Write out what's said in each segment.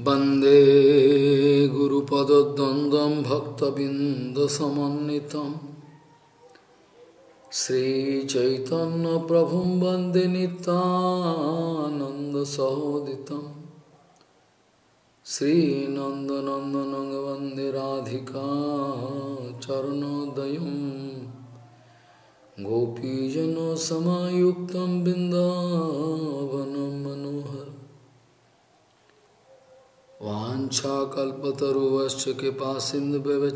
वंदे गुरुपदद्वन्द्वं भक्तबिंदसमन्वितं श्रीचैतन्यप्रभुं वन्दे नित्यानन्दसहोदितं श्रीनन्दनन्दनं वन्दे राधिका चरणोदयं गोपीजनसमायुक्तं बिन्दावनं मनोहरम् वाञ्छाकल्पतरुश्च कृपासिन्धुभ्यश्च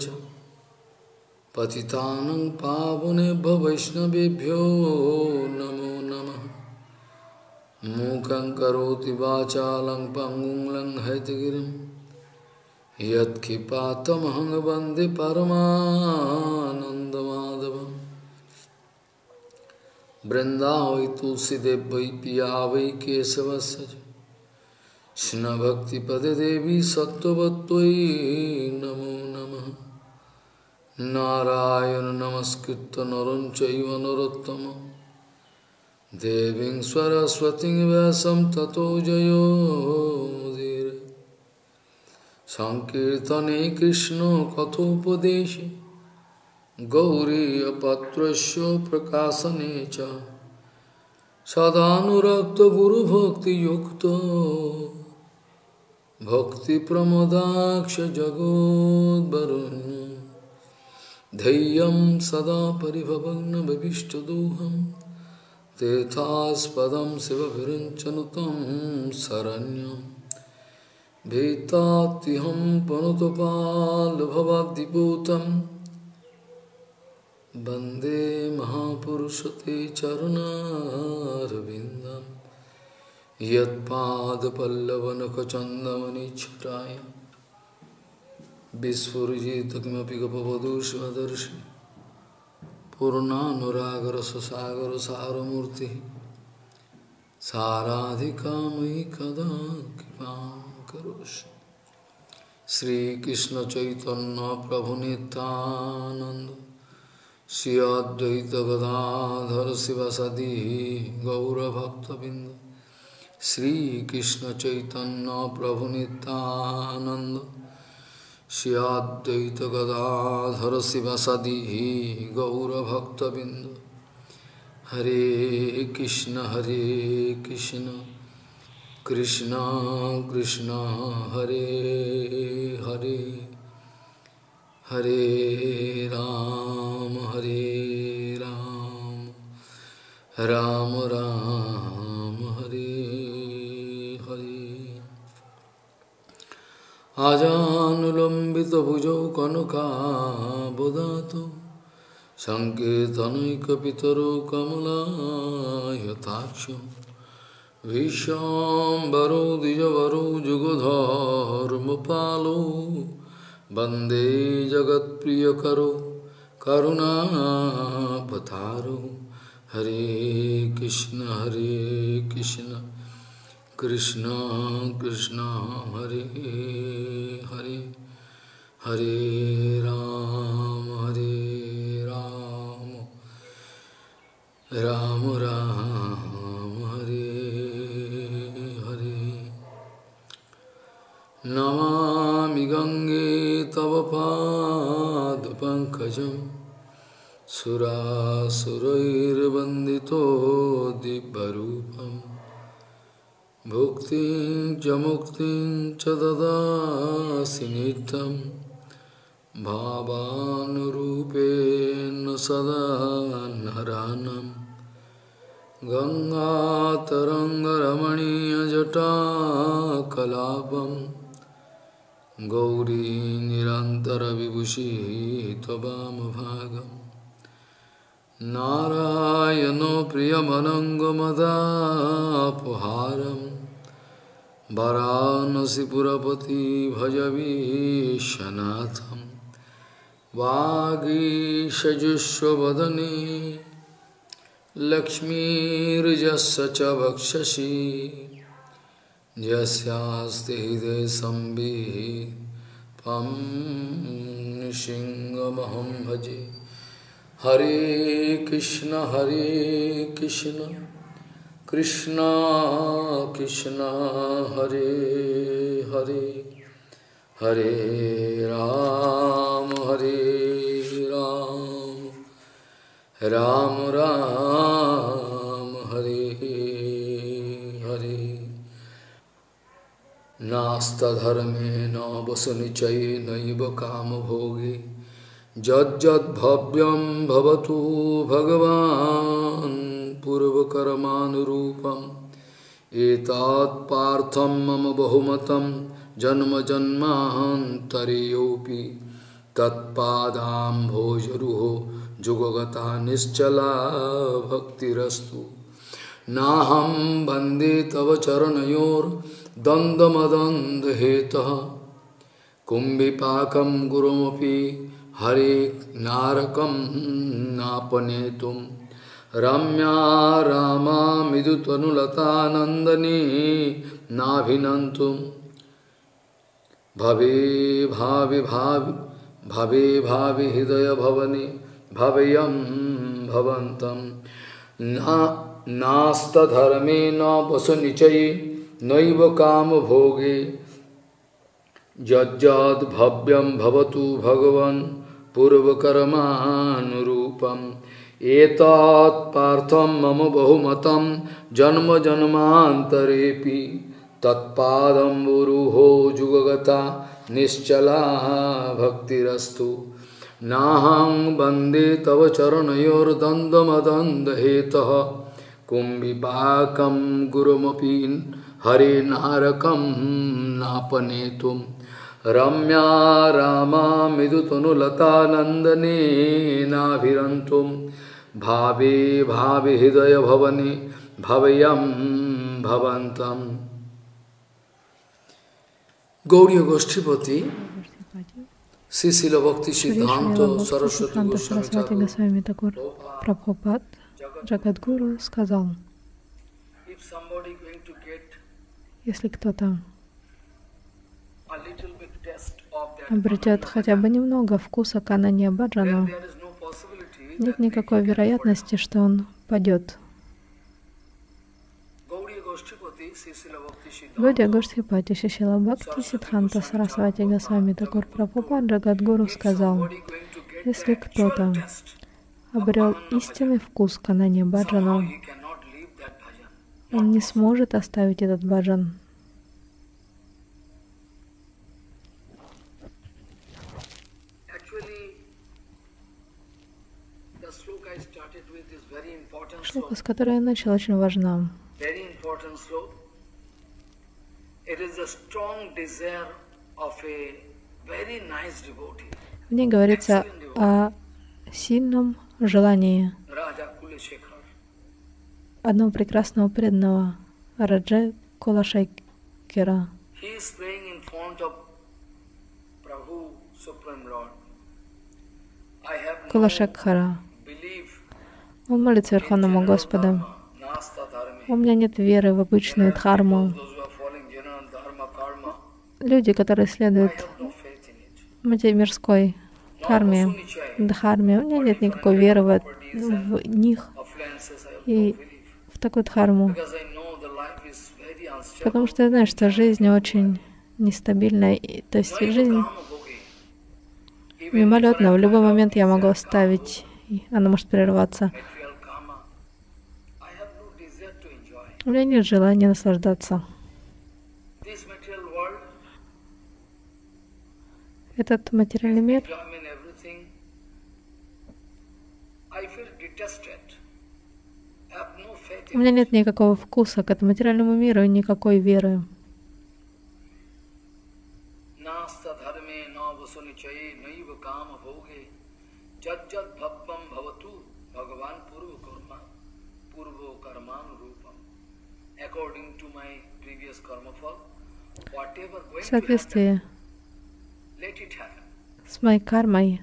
पतितानं पावनेभ्यो वैष्णवेभ्यो नमो नमः। मूकं करोति वाचालं पङ्गुं लङ्घयितगिरिं यत्कृपातमहं वन्दे परमानन्दमाधवं। वृन्दावै तुलसीदेव वै पिया वै केशवस्य च कृष्णभक्तिपदे देवी सत्त्ववत्त्वयि नमो नमः। नारायण नमस्कृत्य नरं चैव नरोत्तमं देवीं सरस्वतीं व्यासं ततो जयो मुदीरये। संकीर्तने कृष्ण कथोपदेशे गौरीयपत्रस्य प्रकाशने च सदानुरक्तो गुरुभक्तियुक्तो भक्तिप्रमोदाक्ष जगोद्वरुण्य धैर्यं सदा परिभवग्नभीष्टदोहं तेथास्पदं शिवभिरञ्चनुतं शरण्यं भीतात्यहं पनुतपाल्भवाद्दिपूतं वन्दे महापुरुषते चरणारविन्दम् यत्पादपल्लवनखचन्दमनिच्छटाय विस्फुरिजित किमपि गपवधू स्वदर्शि पूर्णानुरागरससागरसारमूर्तिः साराधिकामयि कदा कृपां करोषि। श्रीकृष्णचैतन्यप्रभुनितानन्द श्री अद्वैत गदाधर शिवसदि गौरभक्तबिंद श्री कृष्ण चैतन्य प्रभु नित्यानंद श्री अद्वैत गदाधर शिवसदि गौरभक्तबिंद। हरे कृष्ण कृष्ण कृष्ण हरे हरे हरे राम राम राम हरे हरे। आजानुलंबित भुजौ कनकाबदातो संकीर्तनैकपितरो कमलायताक्षो विश्वाम्बरो द्विजवरो जुगधर्मपालो वन्दे जगत्प्रियकरो करुणावतारो। हरे कृष्ण कृष्ण कृष्ण हरे हरे हरे राम राम राम हरे हरे। नमामि गंगे तव पादपङ्कजं सुरासुरैर्वन्दितो दिव्यरूपं भुक्तिं च मुक्तिं च ददासि नित्यं भावानुरूपेण सदा नरानं। गंगातरङ्गरमणीयजटाकलापं गौरी निरन्तरविभूषी त्ववामभागम्। नारायणो प्रियमनङ्गमदापहारं वाराणसीपुरपति भजवीशनाथं। वागीशजुष्वदने लक्ष्मीर्यस्य च वक्षसि यस्यास्ति हृदये संवित् सिंहमहं भजे। हरे Krishna Krishna Krishna Hare Hare Hare Ram Ram Ram Hare Hare Nasta dharme na vasanichaye naiva kama bhoge Jad jad bhavyam bhavatu bhagavan purva karmanurupam etat partham mama bahumatam janma janmantariyopi tat padam bhojaruho jugagata nischala bhaktirastu naham bande tava charanayor dandamadandhetaha kumbhipakam gurumapi Hare narakam napanetum Ramya Rama midutanulata nandani nabhinantum Bhave bhave bhave bhave bhave hidaya bhavani bhavayam bhavantam Nasta dharme na vasanichaye naiva kama bhoge Jajjad bhavyam bhavatu bhagavan purva karmanurupam etat partham mama bahumatam janma janmantarepi tatpadam vuruho jugagata nischala bhaktirastu naham bande tava charanayor dandamadandahetaha kumbhipakam gurumapin hare narakam napanetum Ramya Rama midutanulata nandane nabhirantum Bhave bhave hidaya bhavani bhavayam bhavantam Gauriya Goshtipati Srila Bhakti Siddhanta Saraswati Goswami Thakur Prabhupada Джагадгуру сказал, если кто-то обретет хотя бы немного вкуса к Ананья Баджану, нет никакой вероятности, что он падет. Гаудия Гоштхипати Шрила Бхакти Сиддханта Сарасвати Госвами Тхакур Прабхупад Джагадгуру сказал, если кто-то обрел истинный вкус к Ананья Баджану, он не сможет оставить этот баджан. Шлока, с которой я начал, очень важна. В ней говорится о сильном желании одного прекрасного преданного Раджа Кулашекхара. Кулашекхара. Он молится Верховному Господу. У меня нет веры в обычную дхарму. Люди, которые следуют мирской карме, дхарме, у меня нет никакой веры в них и в такую дхарму. Потому что я знаю, что жизнь очень нестабильная. То есть жизнь мимолетная. В любой момент я могу оставить, и она может прерваться. У меня нет желания наслаждаться. Этот материальный мир, у меня нет никакого вкуса к этому материальному миру и никакой веры. В соответствии с моей кармой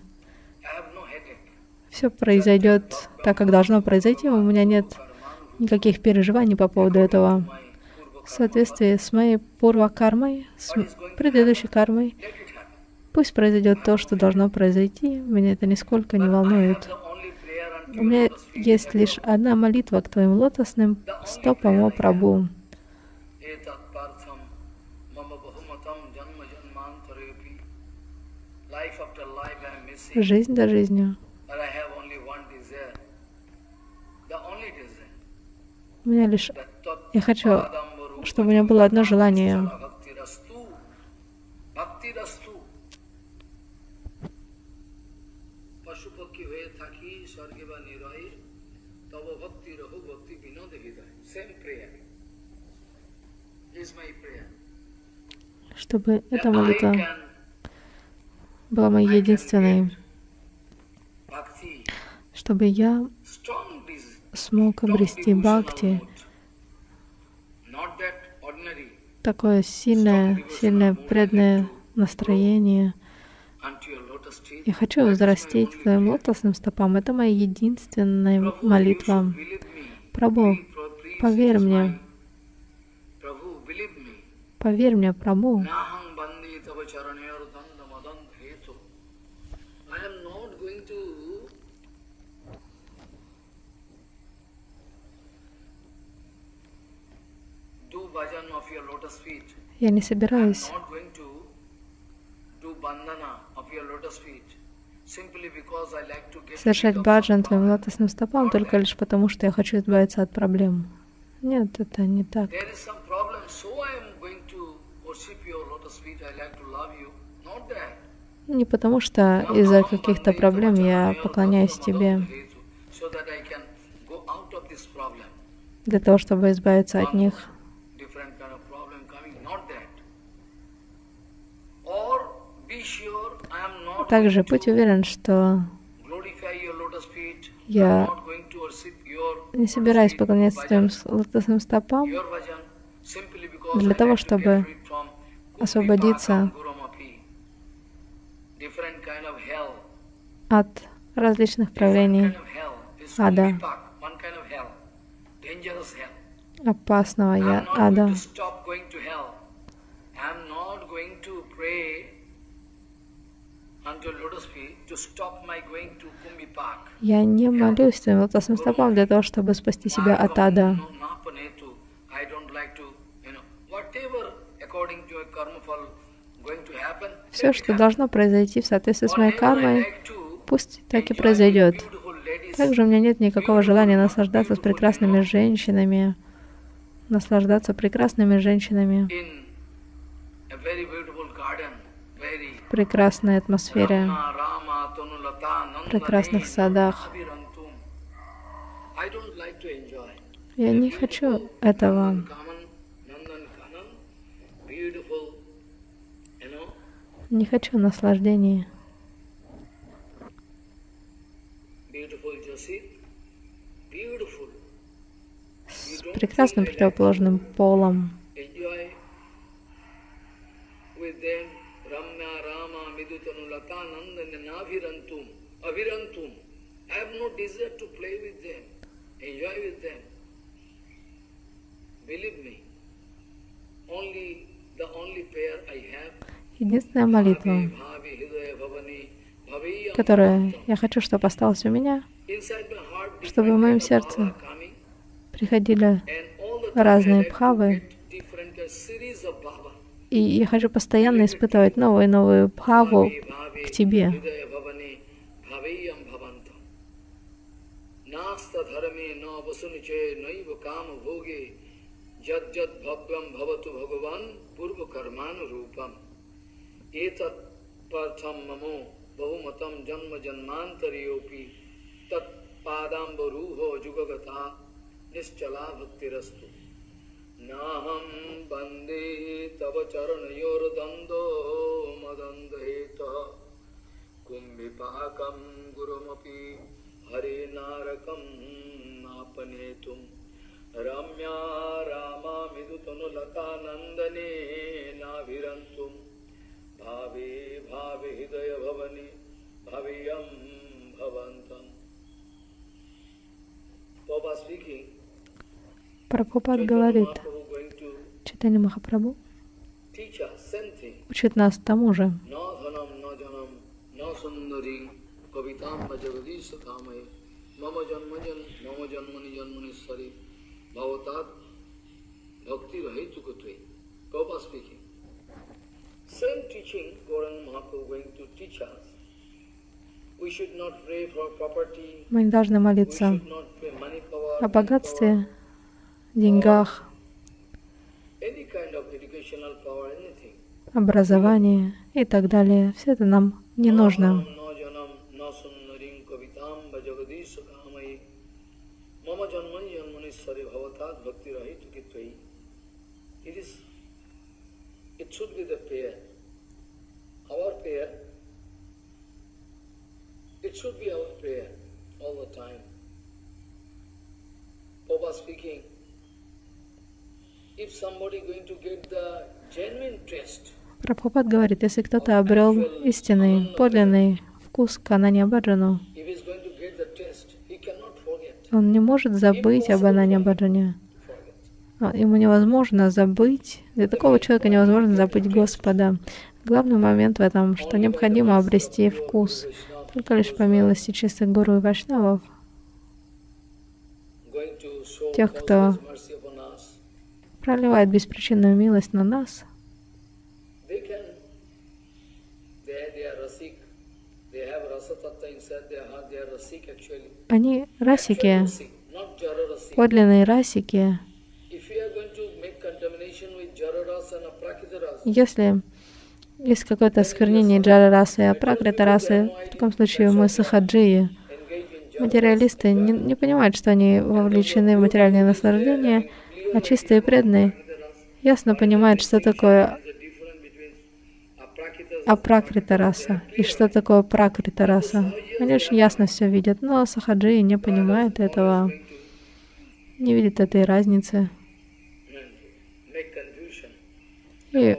все произойдет так, как должно произойти. У меня нет никаких переживаний по поводу этого. В соответствии с моей пурва-кармой, с предыдущей кармой, пусть произойдет то, что должно произойти. Меня это нисколько не волнует. У меня есть лишь одна молитва к Твоим лотосным стопам, о Прабху. Жизнь до жизни. У меня лишь... Я хочу, чтобы у меня было одно желание. Чтобы эта молитва была моей единственной. Чтобы я смог обрести бхакти, такое сильное преданное настроение. Я хочу возрастить к Твоим лотосным стопам. Это моя единственная молитва. Прабху, поверь мне. Поверь мне, Прабху. Я не собираюсь совершать баджан Твоим лотосным стопам только лишь потому, что я хочу избавиться от проблем. Нет, это не так. Не потому, что из-за каких-то проблем я поклоняюсь Тебе, для того, чтобы избавиться от них. Также будь уверен, что я не собираюсь поклоняться Твоим лотосным стопам для того, чтобы освободиться от различных проявлений ада, опасного ада. Я не молюсь Твоим лотосным стопам для того, чтобы спасти себя от ада. Все, что должно произойти в соответствии с моей кармой, пусть так и произойдет. Также у меня нет никакого желания наслаждаться с прекрасными женщинами, в прекрасной атмосфере, в прекрасных садах. Я не хочу этого. Не хочу наслаждения. С прекрасным противоположным полом. Единственная молитва, которую я хочу, чтобы осталась у меня, чтобы в моем сердце приходили разные бхавы, и я хочу постоянно испытывать новую и новую бхаву к Тебе. Naham bande tava charanayor dando madandheta kumbhipakam gurumapi hare narakam napanetum ramya rama midutanu lata nandane navirantum bhave bhave hidaya bhavani bhaviyam bhavantam. Papa speaking. Прабхупад говорит, Чайтанья Махапрабху учит нас тому же. Mama janmani janmaniswari bhavatat bhakti rahitukatve. Prabhupada speaking. Same teaching Gauranga Mahaprabhu going to teach us. We should not pray for property. Мы не должны We молиться should not pray money power, о богатстве, деньгах, any kind of educational power, anything. образовании и так далее. Все это нам не нужно. It should be the prayer. Our prayer. It should be our prayer all the time. Papa speaking. If somebody going to get the genuine taste. Прабхупад говорит, если кто-то обрел истинный, подлинный вкус к Ананья Баджану, он не может забыть об Ананья Баджане. Ему невозможно забыть, для такого человека невозможно забыть Господа. Главный момент в этом, что необходимо обрести вкус. Только лишь по милости чистых гуру и вайшнавов, тех, кто проливает беспричинную милость на нас, они расики, подлинные расики. Если есть какое-то осквернение джара-расы и апракрита-расы, в таком случае мы сахаджии. Материалисты не понимают, что они вовлечены в материальные наслаждения, а чистые преданные ясно понимают, что такое апракрита-раса и что такое пракрита-раса. Они очень ясно все видят, но сахаджии не понимают этого, не видят этой разницы. И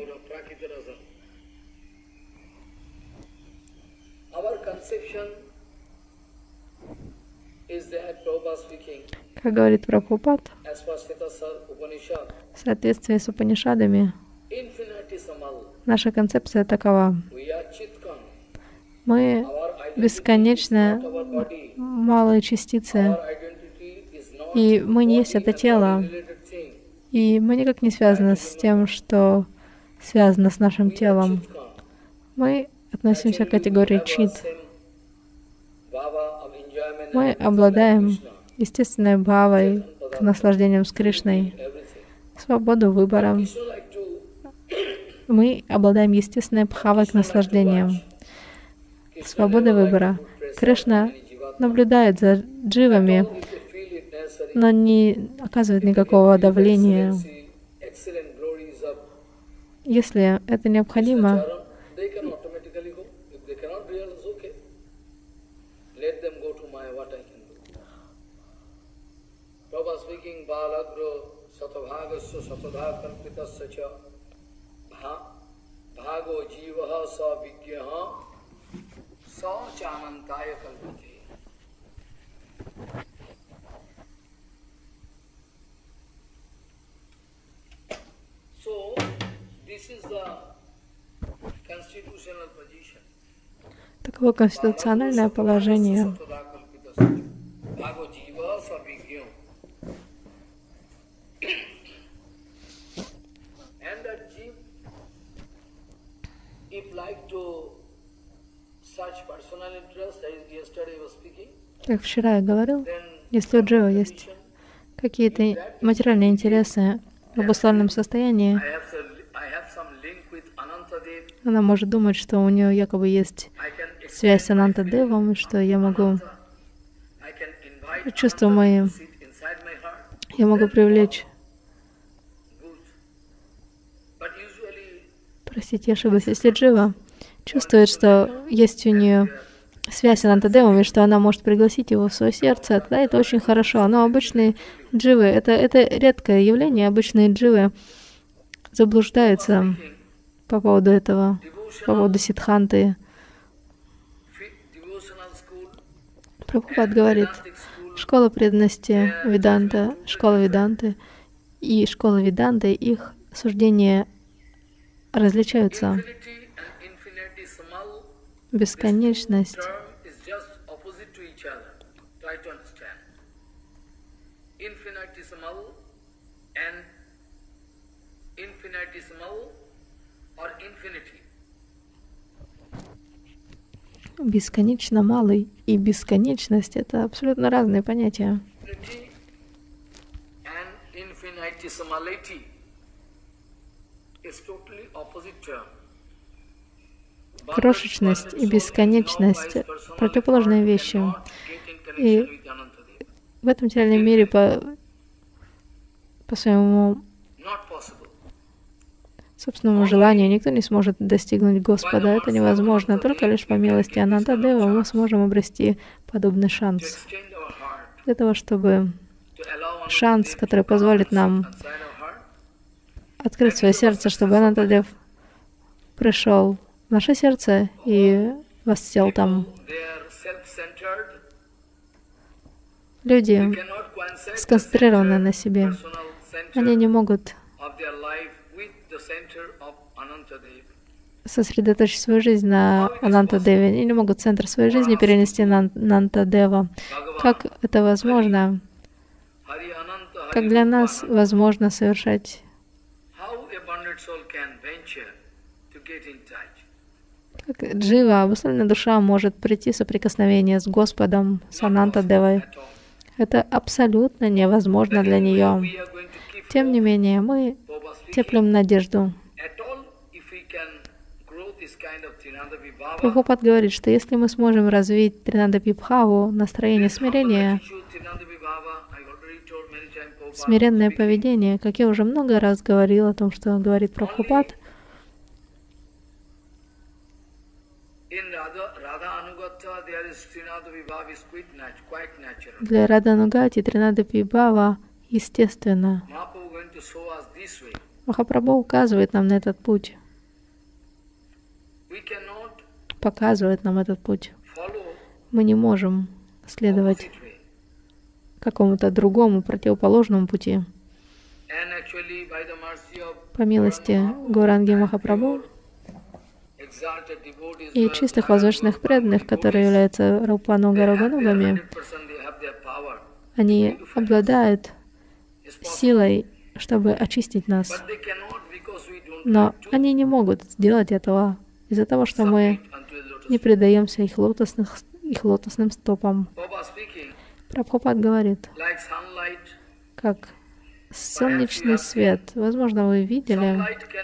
как говорит Прабхупад, в соответствии с Упанишадами, наша концепция такова. Мы бесконечно малые частицы, и мы не есть это тело, и мы никак не связаны с тем, что связано с нашим телом. Мы относимся к категории чит. Мы обладаем естественной бхавой к наслаждениям с Кришной, свободу выбора. Мы обладаем естественной бхавой к наслаждениям, свободой выбора. Кришна наблюдает за дживами, но не оказывает никакого давления. Если это необходимо, таково конституциональное положение. Как вчера я говорил, если у дживы есть какие-то материальные интересы в обусловленном состоянии, она может думать, что у нее якобы есть связь с Анантадевом, и что я могу чувства мои, я могу привлечь. Простите, я ошиблась. Если джива чувствует, что есть у нее связь с Анантадевом, и что она может пригласить его в свое сердце, тогда это очень хорошо. Но обычные дживы, это редкое явление, обычные дживы заблуждаются по поводу этого, по поводу сиддханты. Прабхупад говорит, школа преданности Веданта, школа Веданты и школа Веданты, их суждения различаются. Бесконечность бесконечно малый и бесконечность — это абсолютно разные понятия. Крошечность и бесконечность — противоположные вещи. И в этом материальном мире по своему собственному желанию никто не сможет достигнуть Господа. Это невозможно. Только лишь по милости Анантадева мы сможем обрести подобный шанс. Для того, чтобы шанс, который позволит нам открыть свое сердце, чтобы Анантадев пришел в наше сердце и воссел там. Люди сконцентрированы на себе. Они не могут сосредоточить свою жизнь на Анантадеве. Они не могут центр своей жизни перенести на Анантадева. Как это возможно? Как для нас возможно совершать? Как джива, обусловленная душа, может прийти в соприкосновение с Господом, с Анантадевой. Это абсолютно невозможно для нее. Тем не менее, мы теплим надежду. Прабхупад говорит, что если мы сможем развить Тринадапибхаву, настроение смирения, смиренное поведение, как я уже много раз говорил о том, что говорит Прабхупад, для Радханугати Тринадапибхава естественно. Махапрабху указывает нам на этот путь, показывает нам этот путь. Мы не можем следовать какому-то другому, противоположному пути. По милости Гауранги Махапрабху и чистых возвышенных преданных, которые являются Рупануга-Раганугами, они обладают силой, чтобы очистить нас. Но они не могут сделать этого из-за того, что мы не предаемся их лотосным стопам. Прабхупад говорит, как солнечный свет. Возможно, вы видели,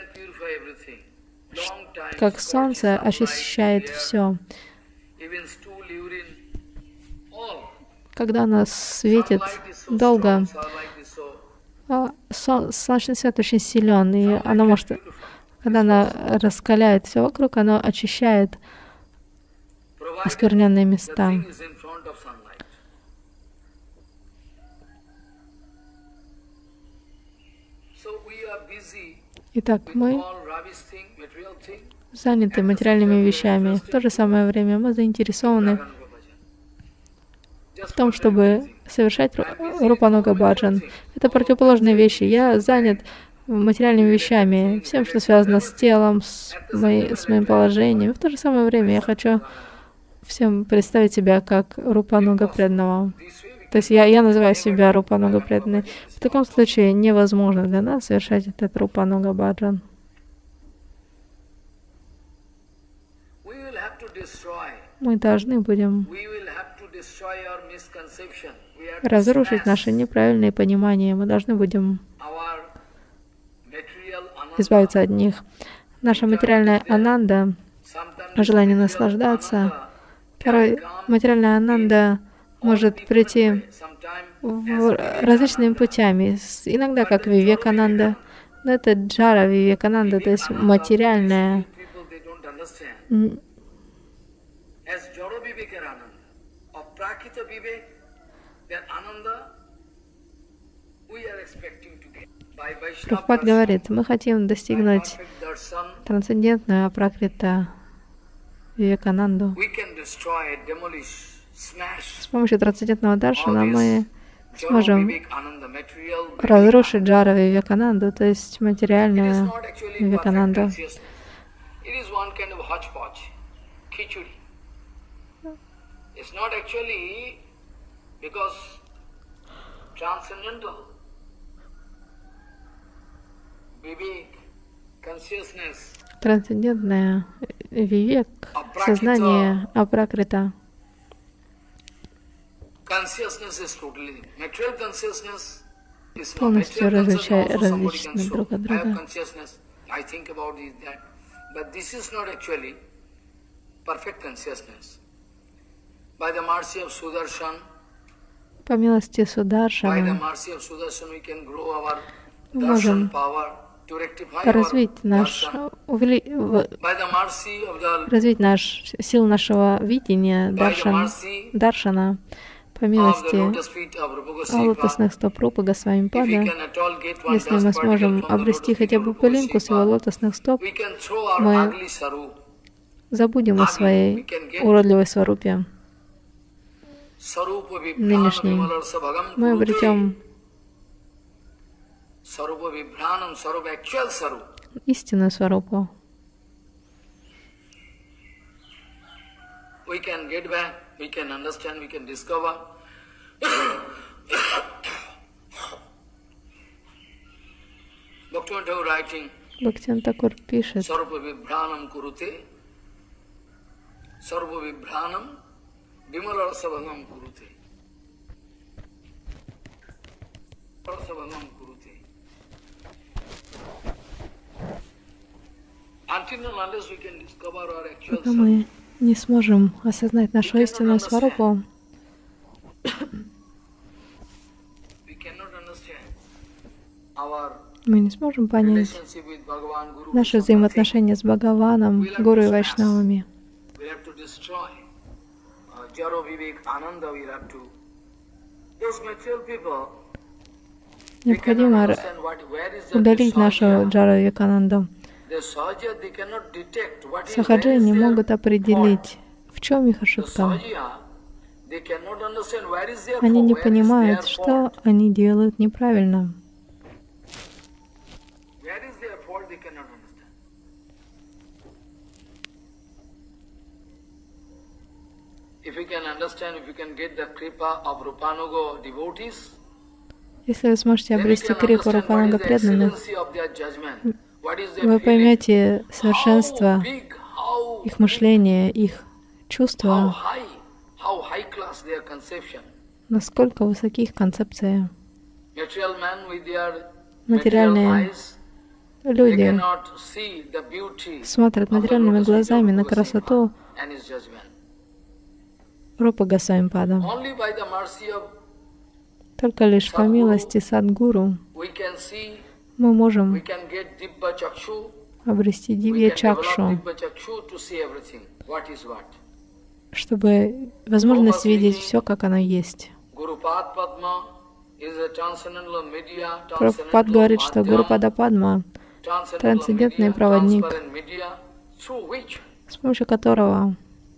как солнце очищает все. Когда оно светит долго, солнечный свет очень силен, и оно может, когда оно раскаляет все вокруг, оно очищает оскверненные места. Итак, мы заняты материальными вещами. В то же самое время мы заинтересованы в том, чтобы совершать Рупануга Баджан. Это противоположные вещи. Я занят материальными вещами, всем, что связано с телом, с моим положением. В то же самое время я хочу всем представить себя как Рупануга преданного. То есть я называю себя Рупануга преданной. В таком случае невозможно для нас совершать этот Рупануга Баджан. Мы должны будем разрушить наше неправильное понимание. Мы должны будем избавиться от них. Наша материальная ананда, желание наслаждаться, порой материальная ананда может прийти различными путями. Иногда как Вивекананда, но это джара Вивекананда, то есть материальная. Прабхупад говорит, мы хотим достигнуть трансцендентную апракрита Вивекананду. С помощью трансцендентного даршана мы сможем разрушить джара Вивекананду, то есть материальную Вивекананду. Трансцендентная вивек, сознание апракрита. Полностью различны друг от друга. По милости Сударшана мы можем развить силу нашего видения, даршана, по милости лотосных стоп Рупы Госвами-пада. Если мы сможем обрести хотя бы пылинку с его лотосных стоп, мы забудем о своей уродливой сварупе нынешней. Мы обретем истинную сварупу. Бхактивинода Такур пишет: пока мы не сможем осознать нашу истинную сварупу, мы не сможем понять наши взаимоотношения с Бхагаваном, Гуру и Вайшнавами. Необходимо удалить нашу Джару Вивекананду. Сахаджи не могут определить, в чем их ошибка. Они не понимают, что они делают неправильно. Если вы сможете обрести крипу Рупануга преданных, вы поймете совершенство их мышления, их чувства, насколько высоки их концепции. Материальные люди смотрят материальными глазами на красоту Рупы Госвами-пада. Только лишь по милости Садгуру мы можем обрести дивья-чакшу, чтобы возможность видеть все, как оно есть. Прабхупад говорит, что Гурупада Падма — трансцендентный проводник, с помощью которого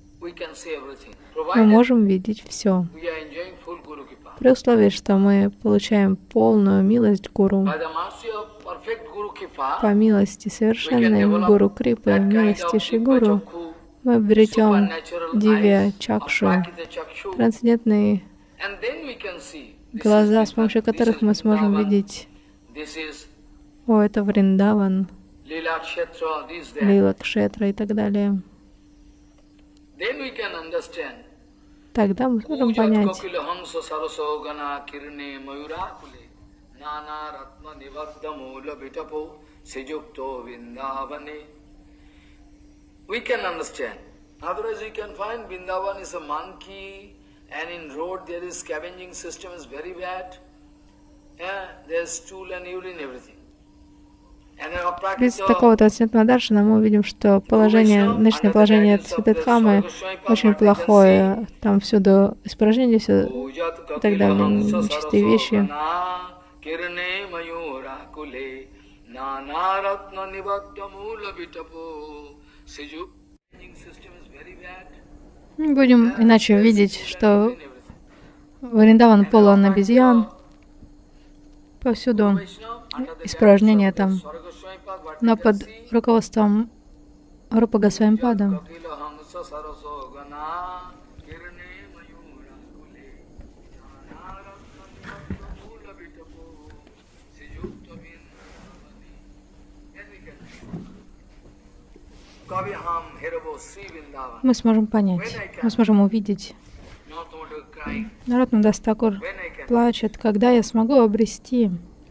мы можем видеть все, при условии, что мы получаем полную милость Гуру. По милости совершенной Гуру Крипы, милости Шри Гуру, мы обретем дивья-чакшу, трансцендентные глаза, с помощью которых мы сможем видеть: о, это Вриндаван, Лила-кшетра и так далее. Тогда мы сможем понять, Otherwise, we can find Vrindavan is a monkey, and in road there is scavenging system is very bad. Yeah, there's stool and urine, everything. Без такого трансцендентного даршана мы увидим, что нынешнее положение Святадхамы очень плохое. Там всюду испражнения, все и так далее, нечистые вещи. Мы будем иначе видеть, что Вриндаван полон обезьян, повсюду испражнения там. Но под руководством Рупы Госвами-пада Kaviham Heravo Sri Vrindavan. мы сможем понять, мы сможем увидеть. Narottam crying. Наротtam-дас Такур плачет, когда я смогу обрести.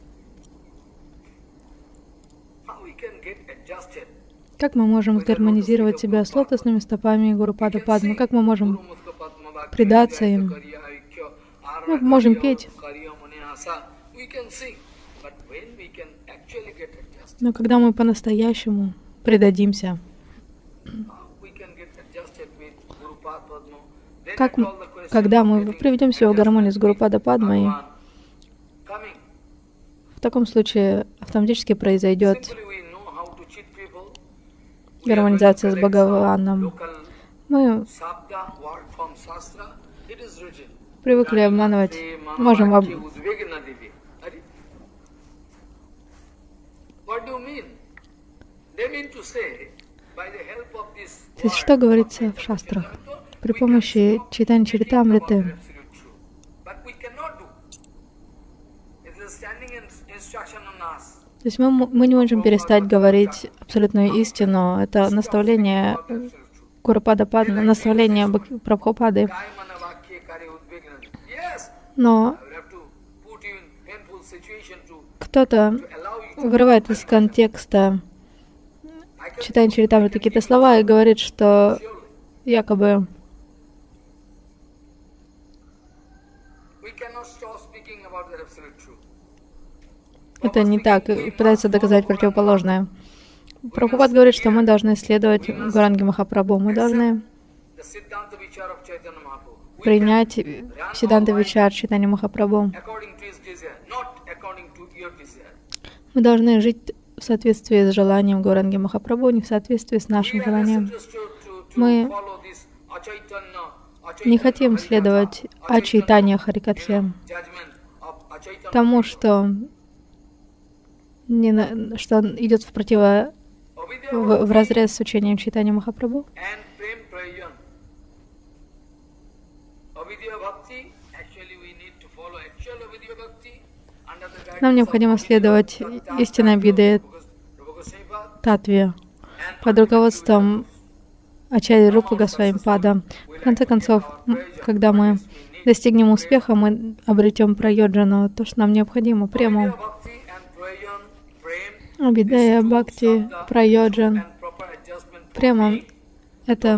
How we can get adjusted? Как мы можем сгармонизировать себя с лотосными стопами Гурупада Падмы? Как мы можем предаться им? Мы можем петь, но когда мы по-настоящему предадимся, когда мы приведем себя в гармонию с Гурупада Падмой, в таком случае автоматически произойдет гармонизация с Бхагаваном. Мы привыкли обманывать, можем То есть, что говорится в шастрах? При помощи Чайтанья Чаритамриты то есть мы не можем перестать говорить абсолютную истину. Это наставление Гурупада Падмы, наставление Прабхупады. Но кто-то вырывает из контекста Чайтанья Чаритамриты какие-то слова и говорит, что якобы это не так, и пытается доказать противоположное. Прабхупад говорит, что мы должны следовать Гауранги Махапрабху, мы должны принять Сиддханта Вичар Чайтанья Махапрабху. Мы должны жить в соответствии с желанием Гауранги Махапрабху, не в соответствии с нашим желанием. Мы не хотим следовать Ачайтанья Харикатхе, тому, что идет в разрез с учением Чайтанья Махапрабху. Нам необходимо следовать истинной Абхидхая Татве под руководством Ачарьи Рупы Госвами Пада. В конце концов, когда мы достигнем успеха, мы обретем прайоджану, то, что нам необходимо, прему. Абхидхая, Бхакти, Прайоджан. Према — это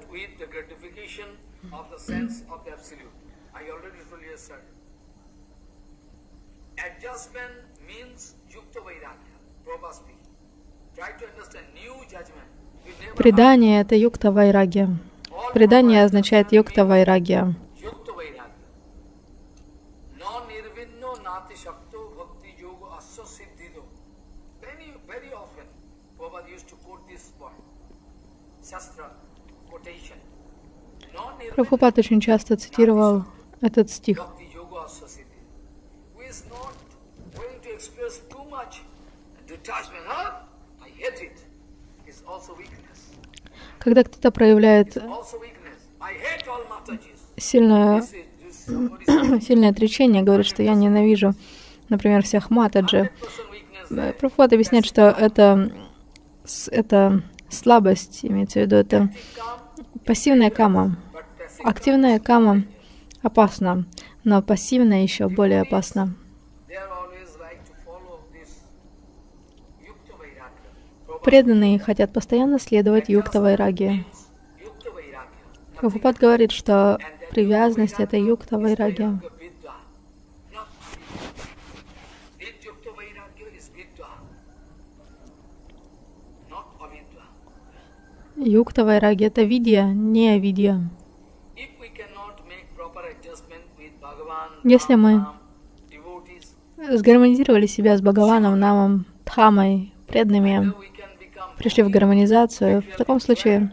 предание — это юкта вайрагья. Предание означает юкта вайрагья. Прабхупад очень часто цитировал этот стих. Когда кто-то проявляет сильное отречение, говорит, что я ненавижу, например, всех матаджи, Прабхупад объясняет, что это слабость, имеется в виду, это пассивная кама. Активная кама опасна, но пассивная еще более опасна. Преданные хотят постоянно следовать юкта вайрагья. Прабхупад говорит, что привязанность — это юкта вайрагья. Юкта вайрагья — это видья, не авидья. Если мы сгармонизировали себя с Бхагаваном, Намом, Дхамой, преданными, пришли в гармонизацию, в таком случае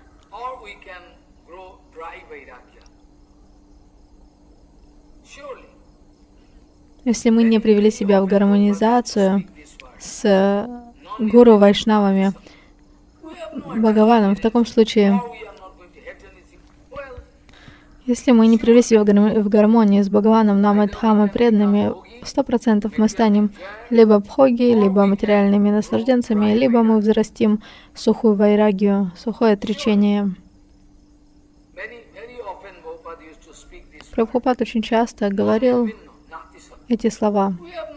если мы не привели себя в гармонизацию с гуру Вайшнавами, Бхагаваном, в таком случае Если мы не привели себя в гармонию с Бхагаваном, Намой Дхамой преданными, 100% мы станем либо бхоги, либо материальными наслажденцами, либо мы взрастим сухую вайрагию, сухое отречение. Прабхупад очень часто говорил эти слова.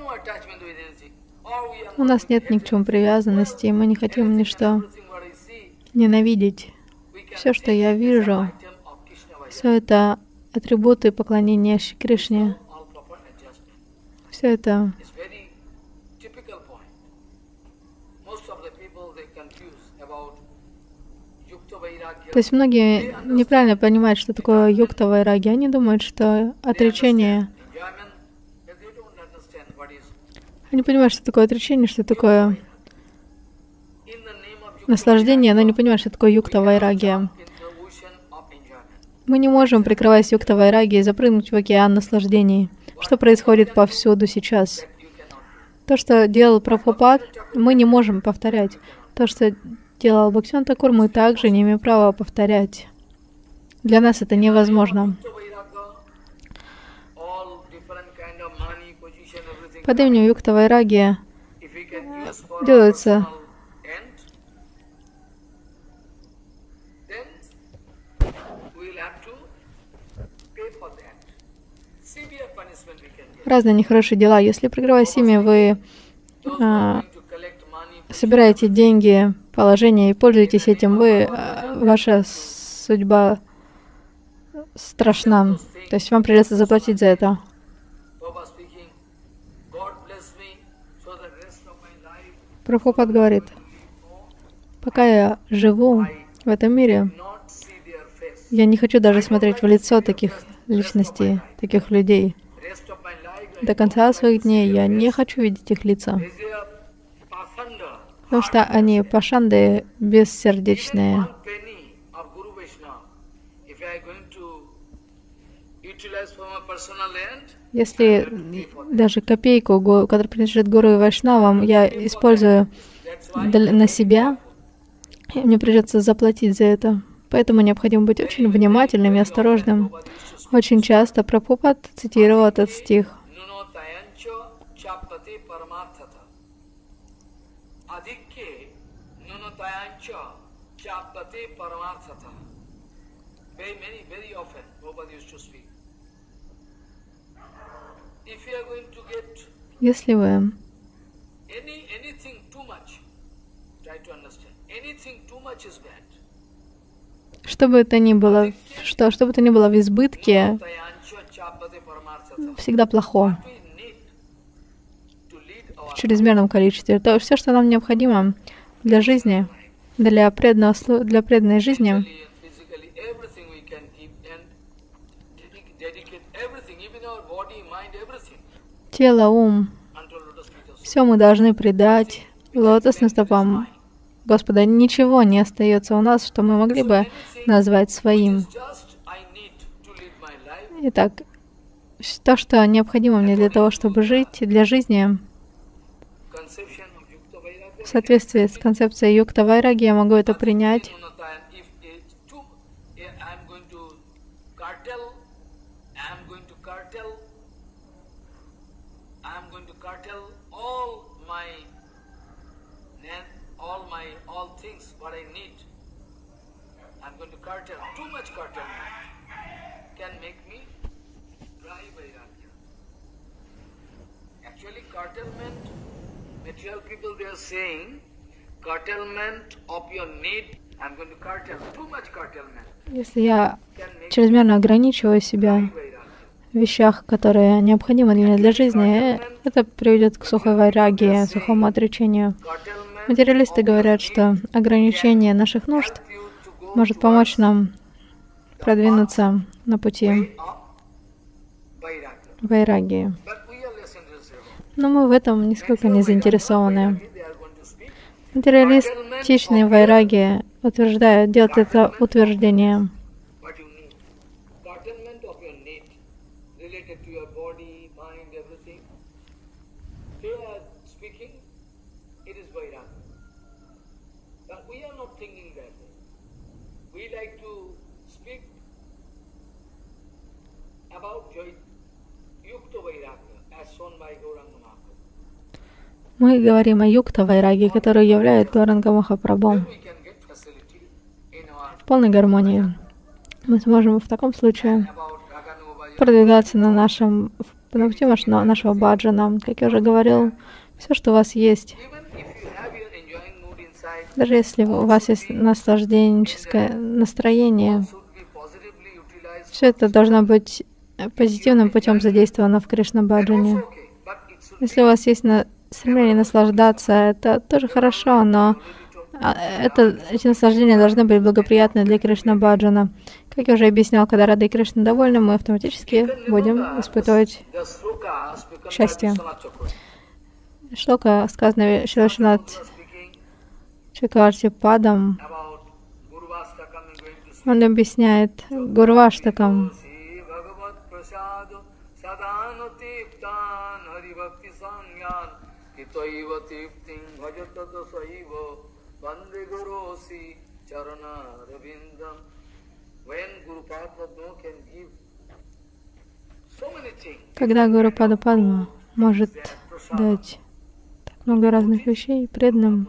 У нас нет ни к чему привязанности, мы не хотим ничто ненавидеть. Все, что я вижу, все это атрибуты поклонения Шри Кришне. Все это То есть многие неправильно понимают, что такое юкта вайраги. Они думают, что отречение... Они понимают, что такое отречение, что такое наслаждение, но не понимают, что такое юкта вайрагия. Мы не можем, прикрываясь юкта вайрагией, запрыгнуть в океан наслаждений. Что происходит повсюду сейчас? То, что делал Прабхупад, мы не можем повторять. То, что делал Бхактивинода Тхакур, мы также не имеем права повторять. Для нас это невозможно. Под именем юкта вайрагия делается разные нехорошие дела. Если, прикрываясь ими, вы собираете деньги, положение и пользуетесь этим, ваша судьба страшна. То есть вам придется заплатить за это. Прабхупад говорит, пока я живу в этом мире, я не хочу даже смотреть в лицо таких личностей, таких людей. До конца своих дней я не хочу видеть их лица. Потому что они пашанды бессердечные. Если даже копейку, которая принадлежит Гуру и Вайшнавам, я использую на себя, мне придется заплатить за это. Поэтому необходимо быть очень внимательным и осторожным. Очень часто Прабхупад цитировал этот стих. Если вы что бы это ни было, что бы это ни было в избытке, всегда плохо. В чрезмерном количестве. То все, что нам необходимо для жизни, для преданной жизни, тело, ум, все мы должны предать лотосным стопам Господа. Ничего не остается у нас, что мы могли бы назвать своим. Итак, то, что необходимо мне для того, чтобы жить, для жизни, в соответствии с концепцией юкта вайраги, я могу это принять. Material people, they are saying, curtailment of your need, I'm going to curtail, too much curtailment. Если я чрезмерно ограничиваю себя в вещах, которые необходимы для жизни, это приведет к сухой вайрагии, сухому отречению. Материалисты говорят, что ограничение наших нужд может помочь нам продвинуться на пути вайрагии. Но мы в этом нисколько не заинтересованы. Материалистичные вайраги утверждают, делают это утверждение. Мы говорим о Юкта Вайраги, который являет Гауранга Махапрабху в полной гармонии. Мы сможем в таком случае продвигаться на пути нашего баджана. Как я уже говорил, все, что у вас есть, даже если у вас есть наслажденческое настроение, все это должно быть позитивным путем задействовано в Кришна-баджане. Если у вас есть стремление наслаждаться, это тоже хорошо, но эти наслаждения должны быть благоприятны для Кришна-баджана. Как я уже объяснял, когда Рада и Кришна довольны, мы автоматически будем испытывать счастье. Шлока, сказанная Шилашинат Чакраварти Падам, он объясняет Гурваштакам. Когда Гуру Пада Падма может дать так много разных вещей преданным,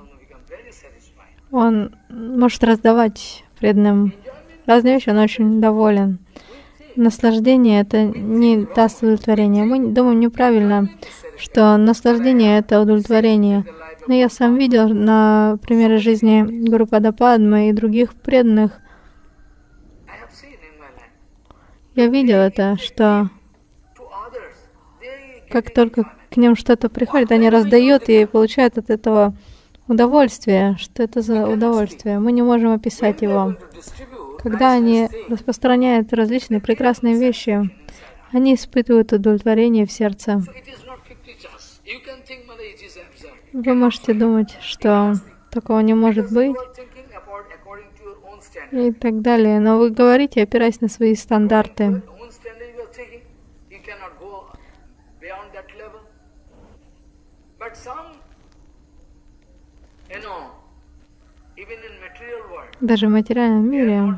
он может раздавать преданным разные вещи, он очень доволен. Наслаждение — это не даст удовлетворения. Мы думаем неправильно, что наслаждение — это удовлетворение. Но я сам видел на примере жизни Гуру Пада Падмы и других преданных. Я видел это, что как только к ним что-то приходит, они раздают и получают от этого удовольствие. Что это за удовольствие? Мы не можем описать его. Когда они распространяют различные прекрасные вещи, они испытывают удовлетворение в сердце. Вы можете думать, что такого не может быть, и так далее, но вы говорите, опираясь на свои стандарты. Даже в материальном мире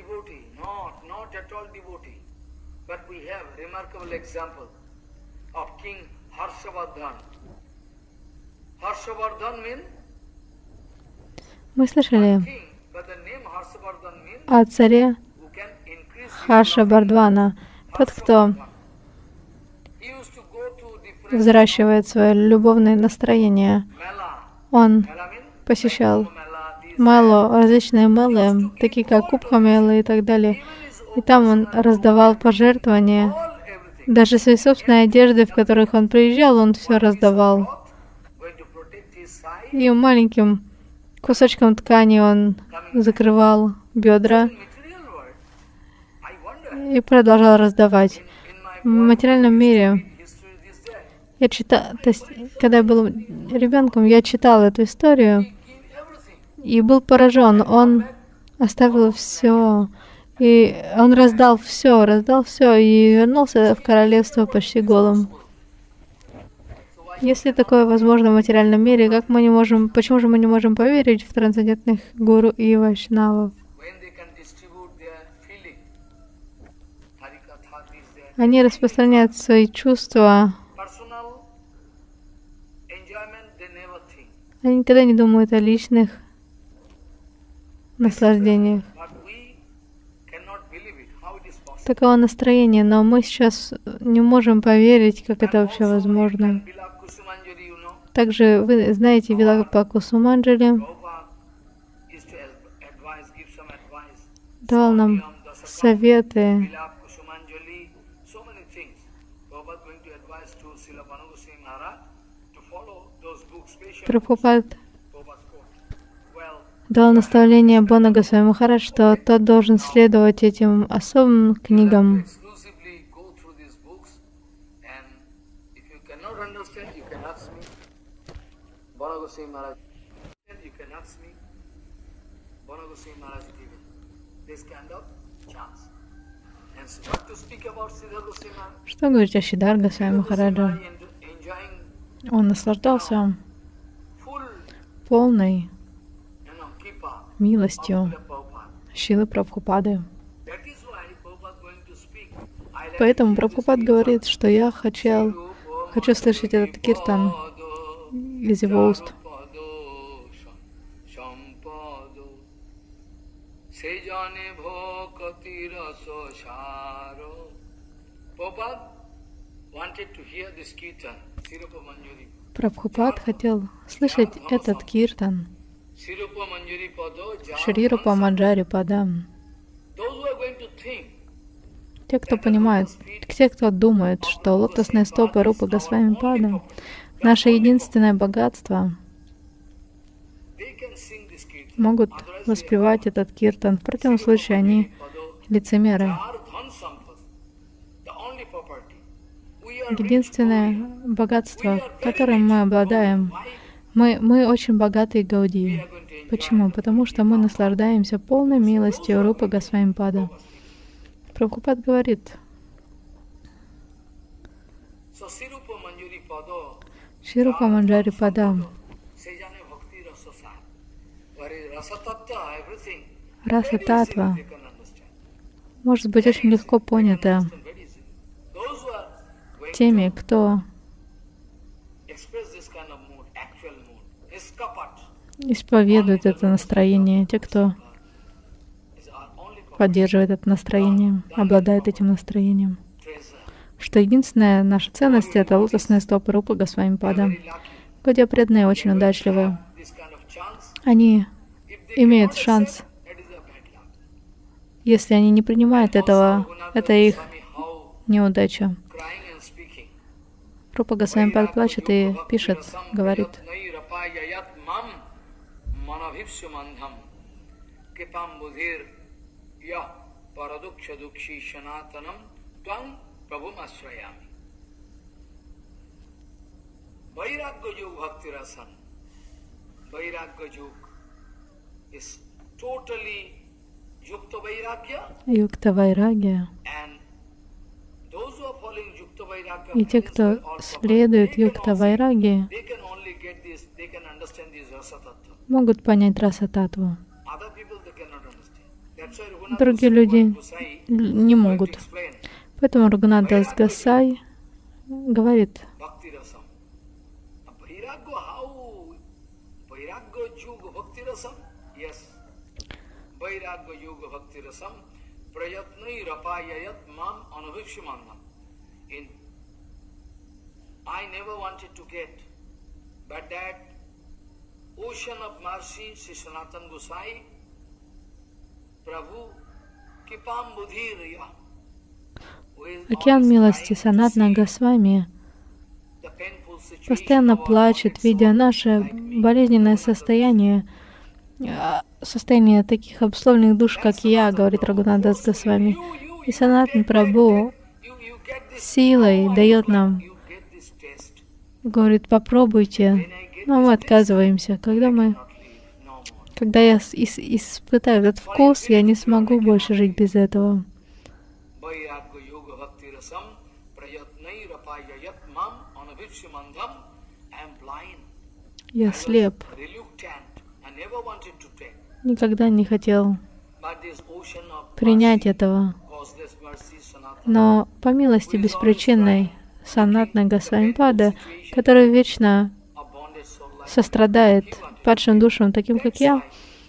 мы слышали о царе Харшавардхана, тот, кто взращивает свое любовное настроение. Он посещал мэлу, различные мэлы, такие как Кубха мэлы и так далее. И там он раздавал пожертвования. Даже свои собственные одежды, в которых он приезжал, он все раздавал. И маленьким кусочком ткани он закрывал бедра и продолжал раздавать. В материальном мире я читал, то есть, когда я был ребенком, я читал эту историю и был поражен. Он оставил все, и он раздал все, и вернулся в королевство почти голым. Если такое возможно в материальном мире, почему же мы не можем поверить в трансцендентных гуру и вайшнавов? Они распространяют свои чувства. Они никогда не думают о личных наслаждениях. Таково настроение, но мы сейчас не можем поверить, как это вообще возможно. Также вы знаете Вилапа Кусуманджали давал нам советы. Прабхупад дал наставление Бона Госвами Махарадж, что тот должен следовать этим особым книгам. Что говорить о Сиддхар Госвами Махараджа? Он наслаждался полной милостью Шрилы Прабхупады. Поэтому Прабхупад говорит, что я хочу слышать этот киртан из его уст. Прабхупад хотел слышать этот киртан Шри Рупа Манджари Падам. Те, кто понимает, те, кто думает, что лотосные стопы Рупы Госвами Пада — наше единственное богатство, могут воспевать этот киртан. В противном случае они лицемеры. Единственное богатство, которым мы обладаем, мы очень богатые гаудии. Почему? Потому что мы наслаждаемся полной милостью Рупы Госвами Пада. Прабхупад говорит, Шри Рупа Манджари Пада, раса татва может быть очень легко понята теми, кто исповедует это настроение, те, кто поддерживает это настроение, обладает этим настроением. Что единственная наша ценность — это лотосные стопы Рупы Госвами Пада. Гаудия преданные очень удачливые. Они имеют шанс. Если они не принимают этого, это их неудача. Рупа Госвами Пада плачет и пишет, говорит, Юкта Вайрагья. И те, кто следует Юкта Вайраги, могут понять раса татву. Другие люди не могут. Поэтому Рагунат Дас Госай говорит, I never wanted to get, but that ocean of mercy, Sri Sanatana Gosai, Prabhu, Kipam Budhirya. Океан милости Санатана Госвами постоянно плачет, видя наше болезненное состояние, состояние таких обусловленных душ, как я, говорит Рагунат Дас Госвами. И Санатан Прабху силой дает нам, говорит, попробуйте, но мы отказываемся. Когда я испытаю этот вкус, я не смогу больше жить без этого. Я слеп. Никогда не хотел принять этого. Но по милости беспричинной Санатана Госвами Пада, который вечно сострадает падшим душам, таким как я,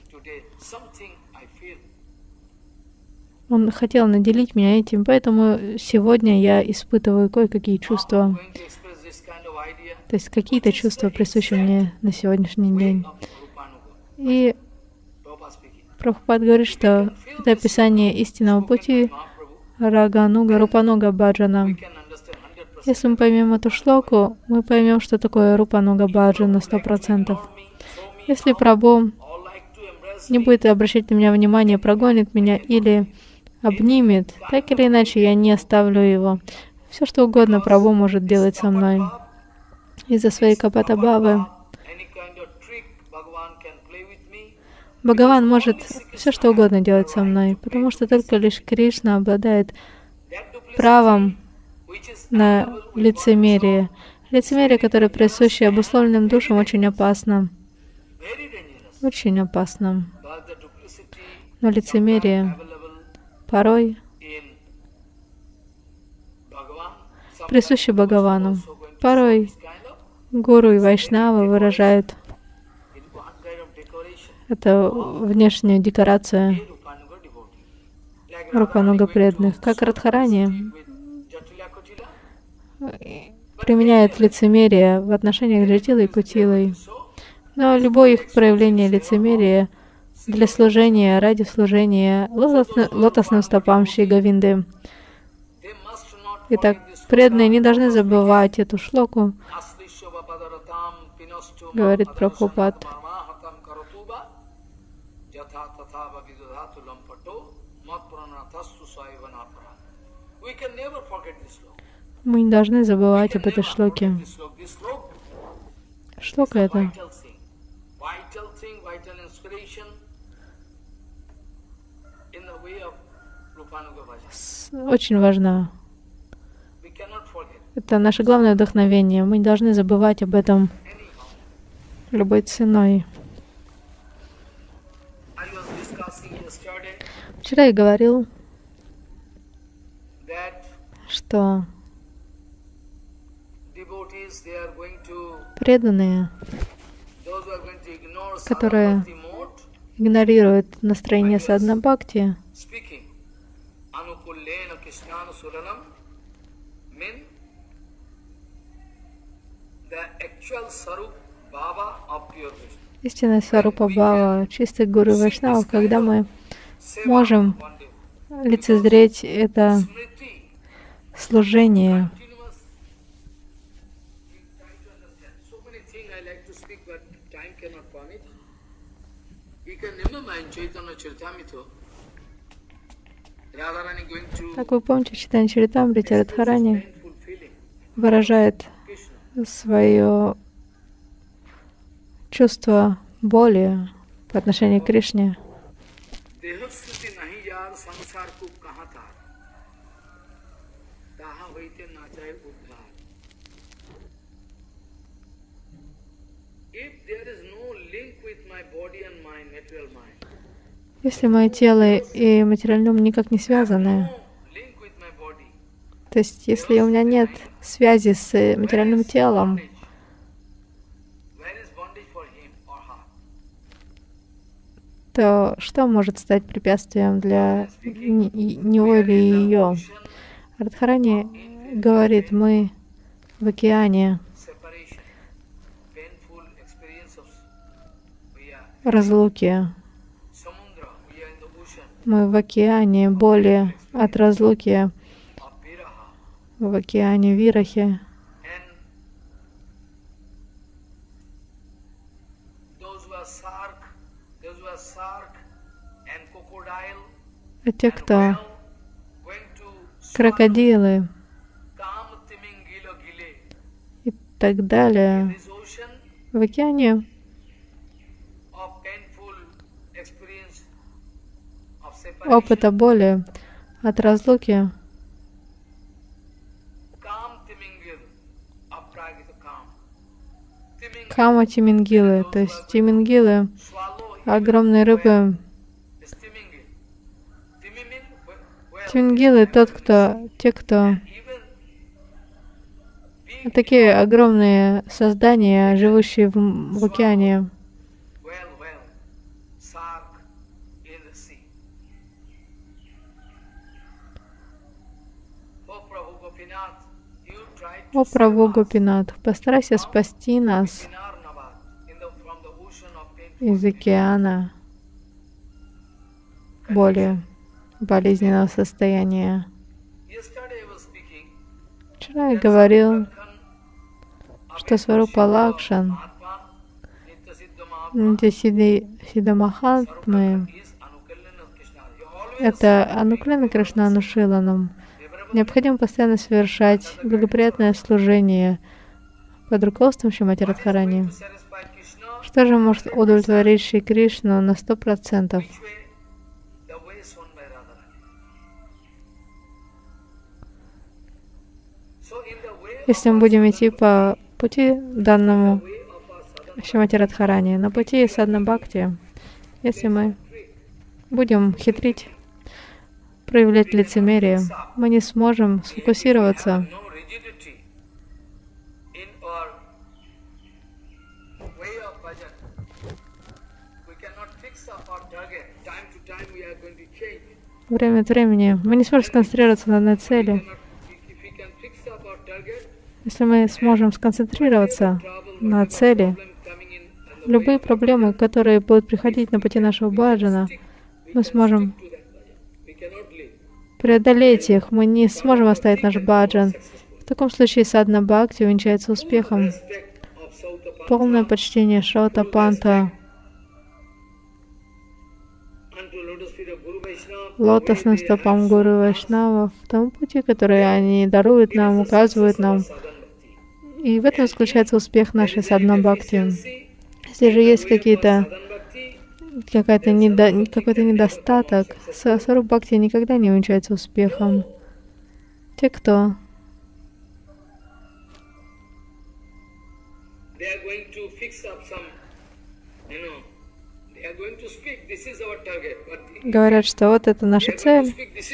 он хотел наделить меня этим, поэтому сегодня я испытываю кое-какие чувства. То есть какие-то чувства присущи мне на сегодняшний день. И Прабхупад говорит, что это описание истинного пути Рагануга Рупануга Баджана. Если мы поймем эту шлоку, мы поймем, что такое Рупануга Баджана 100%. Если Прабху не будет обращать на меня внимание, прогонит меня или обнимет, так или иначе я не оставлю его. Все что угодно Прабху может делать со мной. Из-за своей капата-бхавы Бхагаван может все что угодно делать со мной, потому что только лишь Кришна обладает правом на лицемерие. Лицемерие, которое присуще обусловленным душам, очень опасно. Очень опасно. Но лицемерие порой присущи Бхагавану. Порой гуру и вайшнавы выражают это внешнюю декорацию Рупануга преданных, как Радхарани применяет лицемерие в отношениях с Джатилой и Кутилой. Но любое их проявление лицемерия для служения, ради служения лотосным стопам Шри Говинды. Итак, преданные не должны забывать эту шлоку, говорит Прабхупад. Мы не должны забывать об этой шлоке. Шлока это очень важна. Это наше главное вдохновение. Мы не должны забывать об этом любой ценой. Вчера я говорил, что преданные, которые игнорируют настроение садхана бхакти, истинная сварупа бхава чистых гуру и вайшнавов, когда мы можем лицезреть это служение. Как вы помните, в Чайтанья Чаритамрите Радхарани выражает свое чувство боли по отношению к Кришне. Если мое тело и материальный ум никак не связаны, то есть если у меня нет связи с материальным телом, то что может стать препятствием для него или ее? Радхарани говорит, мы в океане разлуки. Мы в океане боли от разлуки, в океане вирахи. А те, кто крокодилы и так далее, в океане опыта боли от разлуки, кама тимингилы, то есть тимингилы, огромные рыбы. Тимингилы те, кто такие огромные создания, живущие в океане. О Прабху Гопинат, постарайся спасти нас из океана боли, болезненного состояния. Вчера я говорил, что Сварупа Лакшан, Нитья-Сиддха Махатмы, это Ануклина Кришна Анушиланам. Необходимо постоянно совершать благоприятное служение под руководством Шримати Радхарани. Что же может удовлетворить Шри Кришну на 100%? Если мы будем идти по пути данному Шримати Радхарани, на пути садхана бхакти, если мы будем хитрить, проявлять лицемерие, мы не сможем сфокусироваться Время от времени мы не сможем сконцентрироваться на одной цели. Если мы сможем сконцентрироваться на цели, любые проблемы, которые будут приходить на пути нашего баджана, мы сможем преодолеть их, мы не сможем оставить наш баджан. В таком случае садхана бхакти увенчается успехом. Полное почтение Шраутапанта лотосным стопам Гуру Вайшнава в том пути, который они даруют нам, указывают нам. И в этом заключается успех нашей садхана бхакти. Если же есть какой-то недостаток, Сварупа бхакти никогда не увенчается успехом. Те, кто говорят, что вот это наша цель,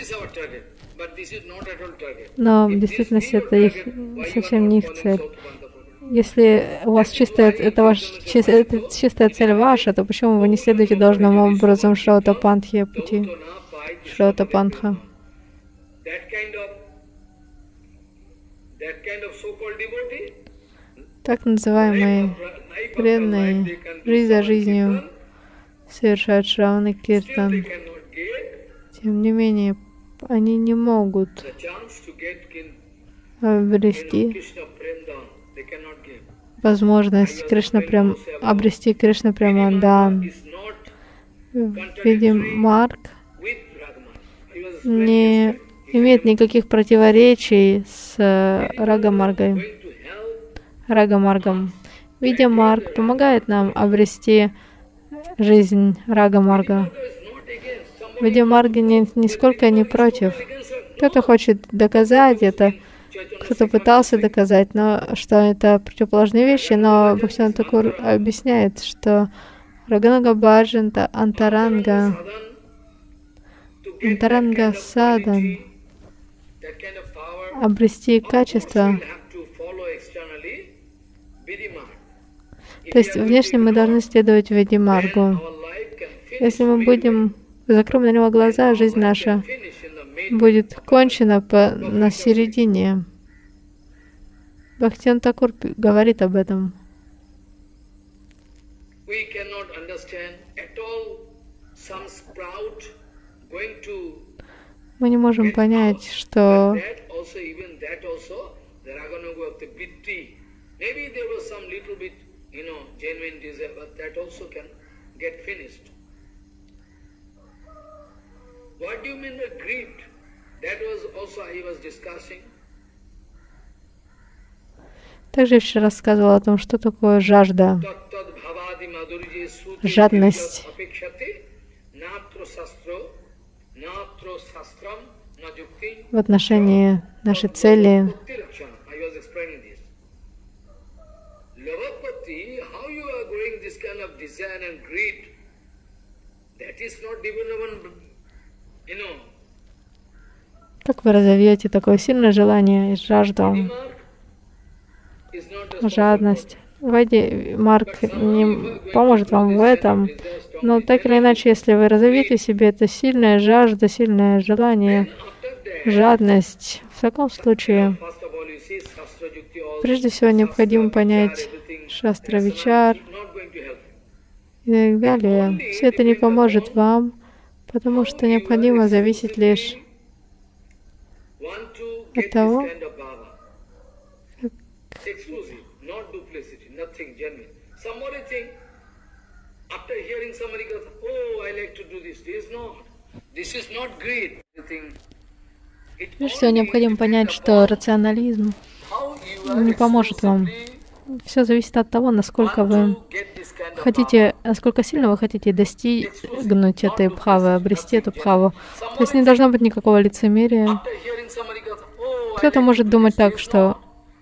но в действительности это совсем не их цель. Если у вас чистая цель ваша, то почему вы не следуете должным образом Шраутапантхе пути? Шраутапантха. Так называемые преданные, жизнь за жизнью, совершают Шравана Киртан. Тем не менее, они не могут обрести возможность обрести Кришна Премадан. Видимарг не имеет никаких противоречий с Рагамаргом. Видимарг помогает нам обрести жизнь Рагамарга. Видимарги нисколько не против. Кто-то хочет доказать это, кто-то пытался доказать, что это противоположные вещи, но Бхактивинода Тхакур объясняет, что Раганага Баджан — это антаранга садан. Обрести качество. То есть внешне мы должны следовать Видимаргу. Если мы закроем на него глаза, жизнь наша будет кончена на середине. Бхактивинода Тхакур говорит об этом. Мы не можем понять, что genuine desire, but that also can get finished. What do you mean by greed? That was also I was discussing. Также я вчера рассказывала о том, что такое жажда, жадность. В отношении нашей цели. Как вы разовьете такое сильное желание и жажду, жадность? Марк не поможет вам в этом, но так или иначе, если вы разовьете в себе это сильная жажда, сильное желание, жадность, в таком случае, прежде всего, необходимо понять шастра-вичар и так далее. Все это не поможет вам, потому что необходимо зависеть лишь от того, Прежде всего, необходимо понять, что рационализм не поможет вам. Все зависит от того, насколько сильно вы хотите достигнуть этой бхавы, обрести эту бхаву. То есть не должно быть никакого лицемерия. Кто-то может думать так, что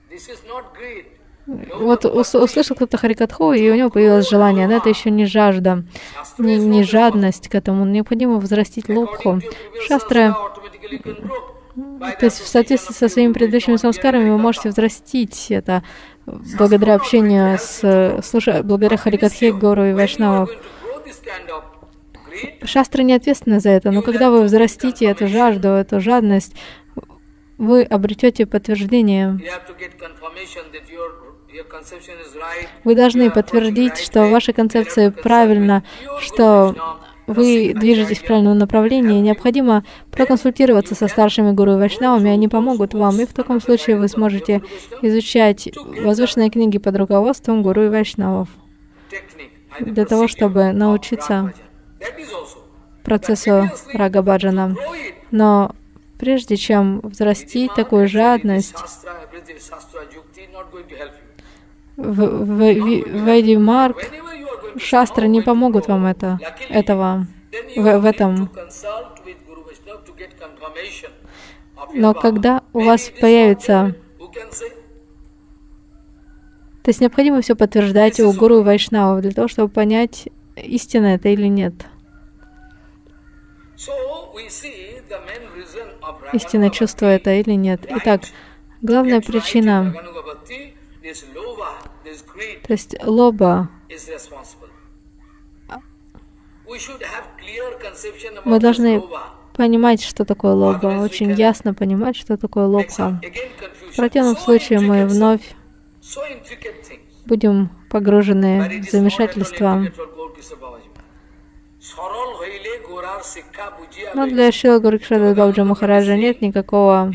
вот услышал кто-то Харикатху, и у него появилось желание, но это еще не жажда, не жадность к этому. Необходимо взрастить лобху. Шастры, то есть в соответствии со своими предыдущими самскарами вы можете взрастить это благодаря общению благодаря Харикатхе, Гуру и Вайшнавам. шастры не ответственны за это, но когда вы взрастите эту жажду, эту жадность, вы обретете подтверждение. Вы должны подтвердить, что ваша концепция правильна, что вы движетесь в правильном направлении. Необходимо проконсультироваться со старшими гуру и вайшнавами, они помогут вам, и в таком случае вы сможете изучать возвышенные книги под руководством гуру и вайшнавов для того, чтобы научиться процессу рага-баджана. Но прежде чем взрастить такую жадность, Веди Марк, шастры не помогут вам в этом. Но когда у вас появится... То есть необходимо все подтверждать у гуру и вайшнавов для того, чтобы понять, истина это или нет. Истинное чувство это или нет. Итак, главная причина, то есть лоба. Мы должны понимать, что такое лоба, очень ясно понимать, что такое лобха. В противном случае мы вновь будем погружены в замешательство. Но для Шрила Гурукшадаса Бабаджи Махараджа нет никакого...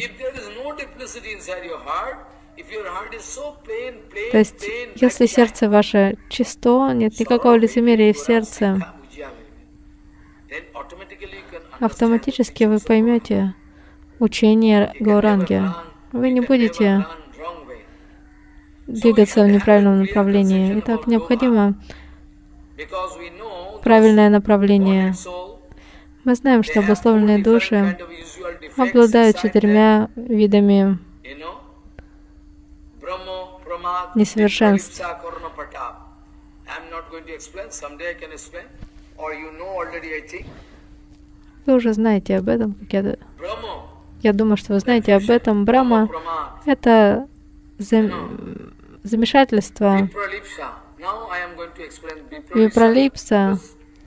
То есть, если сердце ваше чисто, нет никакого лицемерия в сердце, автоматически вы поймете учение Гауранги. Вы не будете двигаться в неправильном направлении. Итак, необходимо правильное направление. Мы знаем, что обусловленные души обладают 4 видами несовершенств. Вы уже знаете об этом. Я думаю, что вы знаете об этом. Брахма — это замешательство. Випралипса.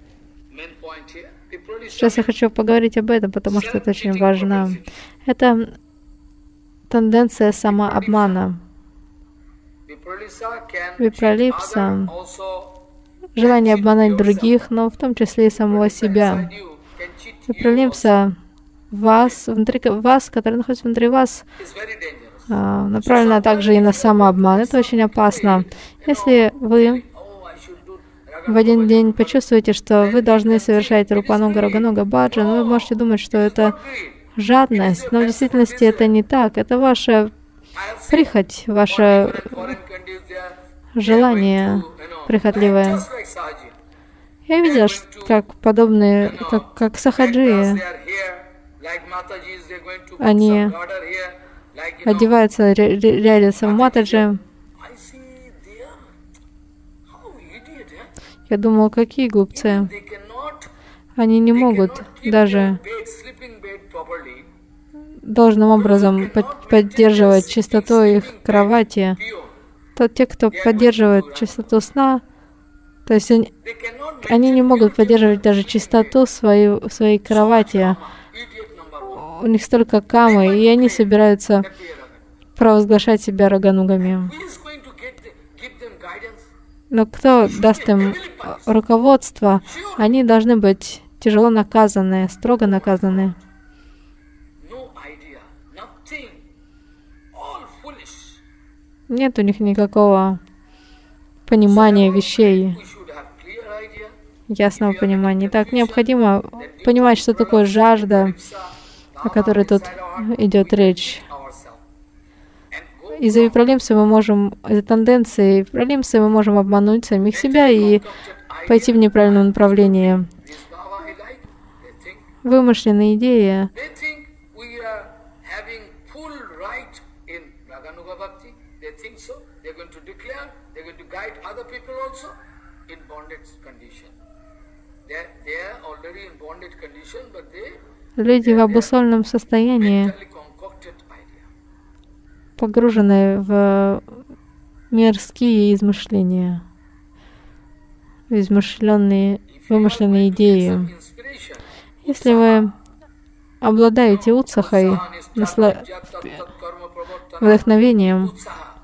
Сейчас я хочу поговорить об этом, потому что это очень важно. Это тенденция самообмана. Випралипса — желание обмануть других, но в том числе и самого себя. Випралипса вас, который находится внутри вас, направлена также и на самообман. Это очень опасно. Если вы в один день почувствуете, что вы должны совершать Рупануга Рагануга Баджан, вы можете думать, что это жадность, но в действительности это не так. Это ваша прихоть, ваше желание прихотливое. Я видела, как подобные, как сахаджи, они одеваются, рядятся в матаджи. Я думала, какие глупцы. Они не могут даже должным образом поддерживать чистоту их кровати. То те, кто поддерживает чистоту сна, то есть они не могут поддерживать даже чистоту своей кровати. У них столько камы, и они собираются провозглашать себя раганугами. Но кто даст им руководство, они должны быть тяжело наказаны, строго наказаны. Нет у них никакого понимания вещей, ясного понимания. Так, необходимо понимать, что такое жажда, о которой тут идет речь. Из-за випралипсы мы можем, из-за тенденции випралипсы мы можем обмануть самих себя и пойти в неправильном направлении. Вымышленные идеи. Люди в обусловленном состоянии, погружены в мирские измышления, измышленные вымышленные идеи. Если вы обладаете утсахой, вдохновением,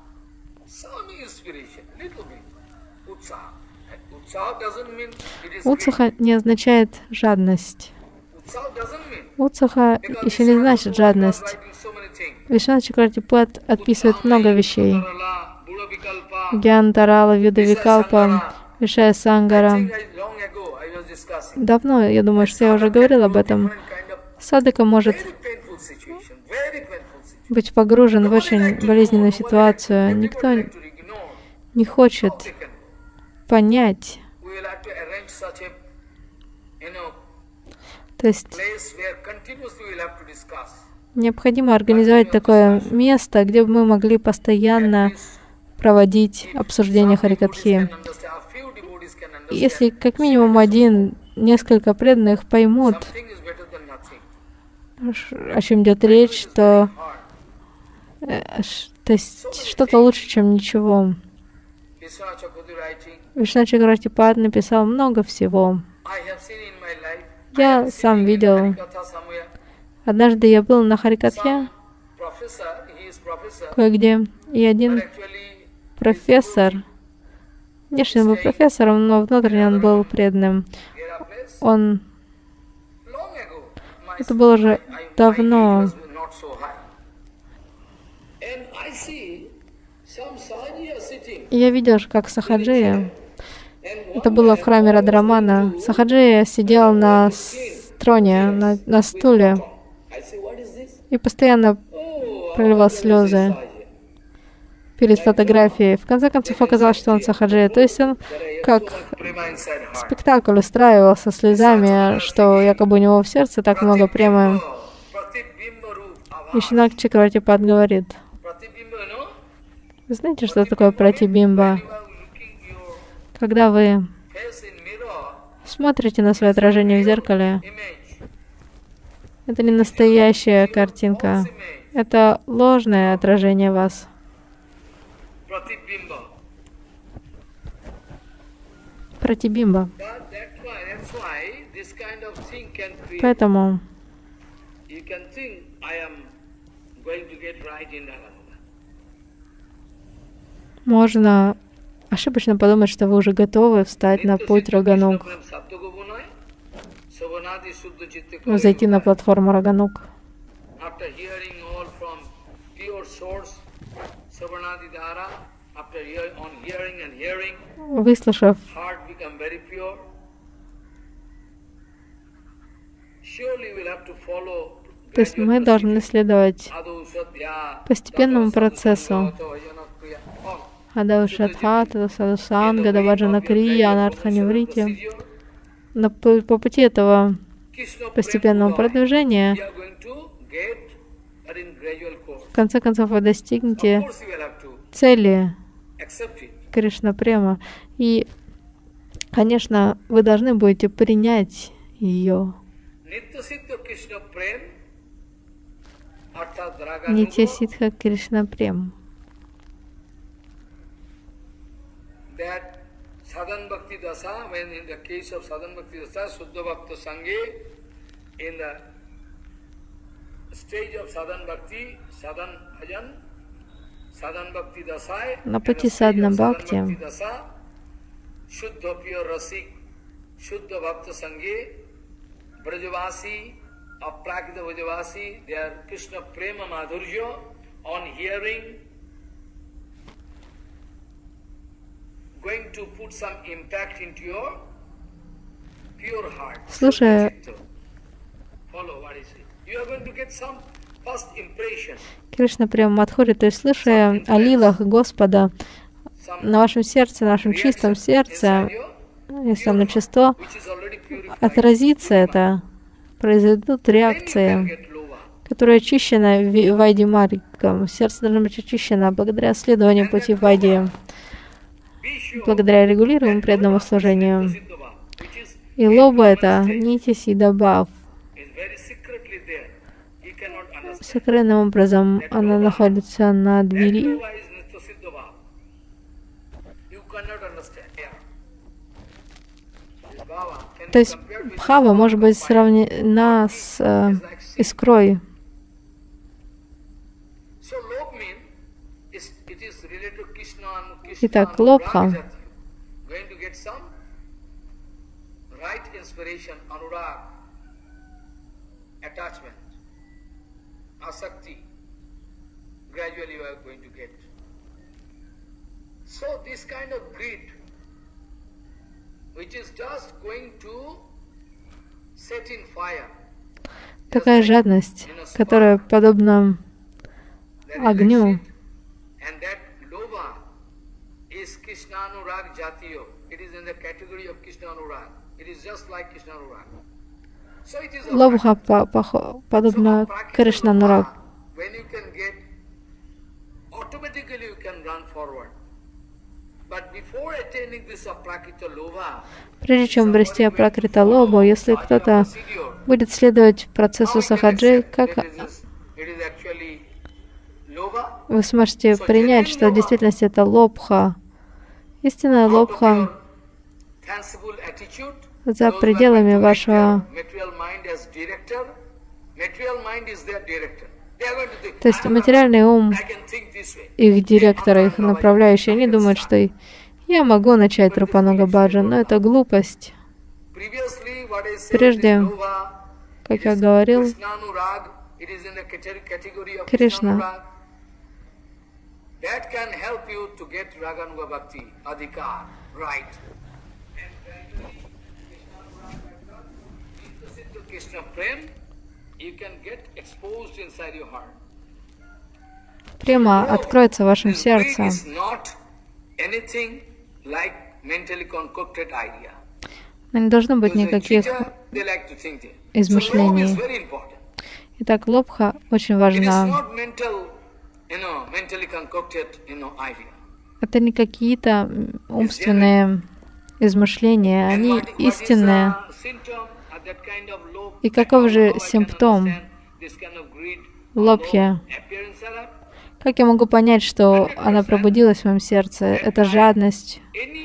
утсаха не означает жадность. Утсаха еще не значит жадность. Вишванат Чакравартипад отписывает много вещей. Гьянтарала, Видавикалпа, Вишая Сангара. Давно, я думаю, что я уже говорил об этом. Садхака может быть погружен в очень болезненную ситуацию. Никто не хочет понять. То есть необходимо организовать такое место, где бы мы могли постоянно проводить обсуждение Харикатхи. Если как минимум несколько преданных поймут, о чем идет речь, то есть что-то лучше, чем ничего. Вишванат Чакравартипад написал много всего. Я сам видел. Однажды я был на Харикатхе кое-где, и один профессор, внешне он был профессором, но внутренне он был преданным. Это было уже давно. Я видел, как Сахаджия, это было в храме Радхарамана, Сахаджия сидел на троне, на стуле, и постоянно проливал слезы перед фотографией. В конце концов оказалось, что он Сахаджия. То есть он как спектакль устраивал со слезами, что якобы у него в сердце так много премы. Вишванат Чакравартипад говорит: вы знаете, что такое пратибимба? Когда вы смотрите на свое отражение в зеркале, это не настоящая картинка, это ложное отражение вас. Пратибимба. Поэтому можно ошибочно подумать, что вы уже готовы встать на путь Раганук, зайти на платформу Раганук. Выслушав, то есть мы должны следовать постепенному процессу. Адавшатха, Тадасадусанга, Даваджана Крия, Анартханиврити. По пути этого постепенного продвижения, в конце концов, вы достигнете цели Кришна Према. И, конечно, вы должны будете принять ее. Нитья Сидха Кришна Прем. That sadhan bhakti dasa, when in the case of sadhan bhakti dasa, Suddha Bhakta Sanghe, in the stage of sadhan bhakti, sadhan bhajan, sadhan bhakti dasai, на пути садхана бхакти, Shuddha pure rasik, Shuddha Bhakta Sanghe, Brajavasi, Aprakita Brajavasi, they are Krishna Prema Madhurya, on hearing, going to put some impact into your pure heart. слушая Follow what is it. You are going to get some first impression. Кришна Према Мадхури, то есть слушая о лилах Господа на вашем сердце, на вашем чистом сердце, если оно чисто, отразится это, произойдут реакции, которые очищены Вайди Маргом. Сердце должно быть очищено благодаря следованию пути Вайди, благодаря регулируемому преданному служению. И лоба это нити сидабав. Сокровенным образом она находится на двери. То есть бхава может быть сравнена с искрой. Итак, лобха gradually you are going to get. So this kind of greed, which is just going to set in fire. Такая жадность, которая подобна огню. And that lobha is Krishnanurag Jatiyo. It is in the category of Krishnanurag. It is just like Krishnanurag. So it is a Лобха подобна Кришнанураг. when you can get, automatically you can run forward. But before attaining this aprakita lobha, Прежде чем обрести апракрита лобху, если кто-то будет следовать процессу сахаджи, как вы сможете принять, что в действительности это лобха? Истинная лобха за пределами вашего... То есть материальный ум, их директора, их направляющий, они думают, что я могу начать Рупануга Баджан, но это глупость. Прежде, как я говорил, Кришна прямо откроется в вашем сердце. Но не должно быть никаких измышлений. Итак, лобха очень важна. Это не какие-то умственные измышления, они истинные. И каков же симптом лобхи? Как я могу понять, что она пробудилась в моем сердце? Это жадность.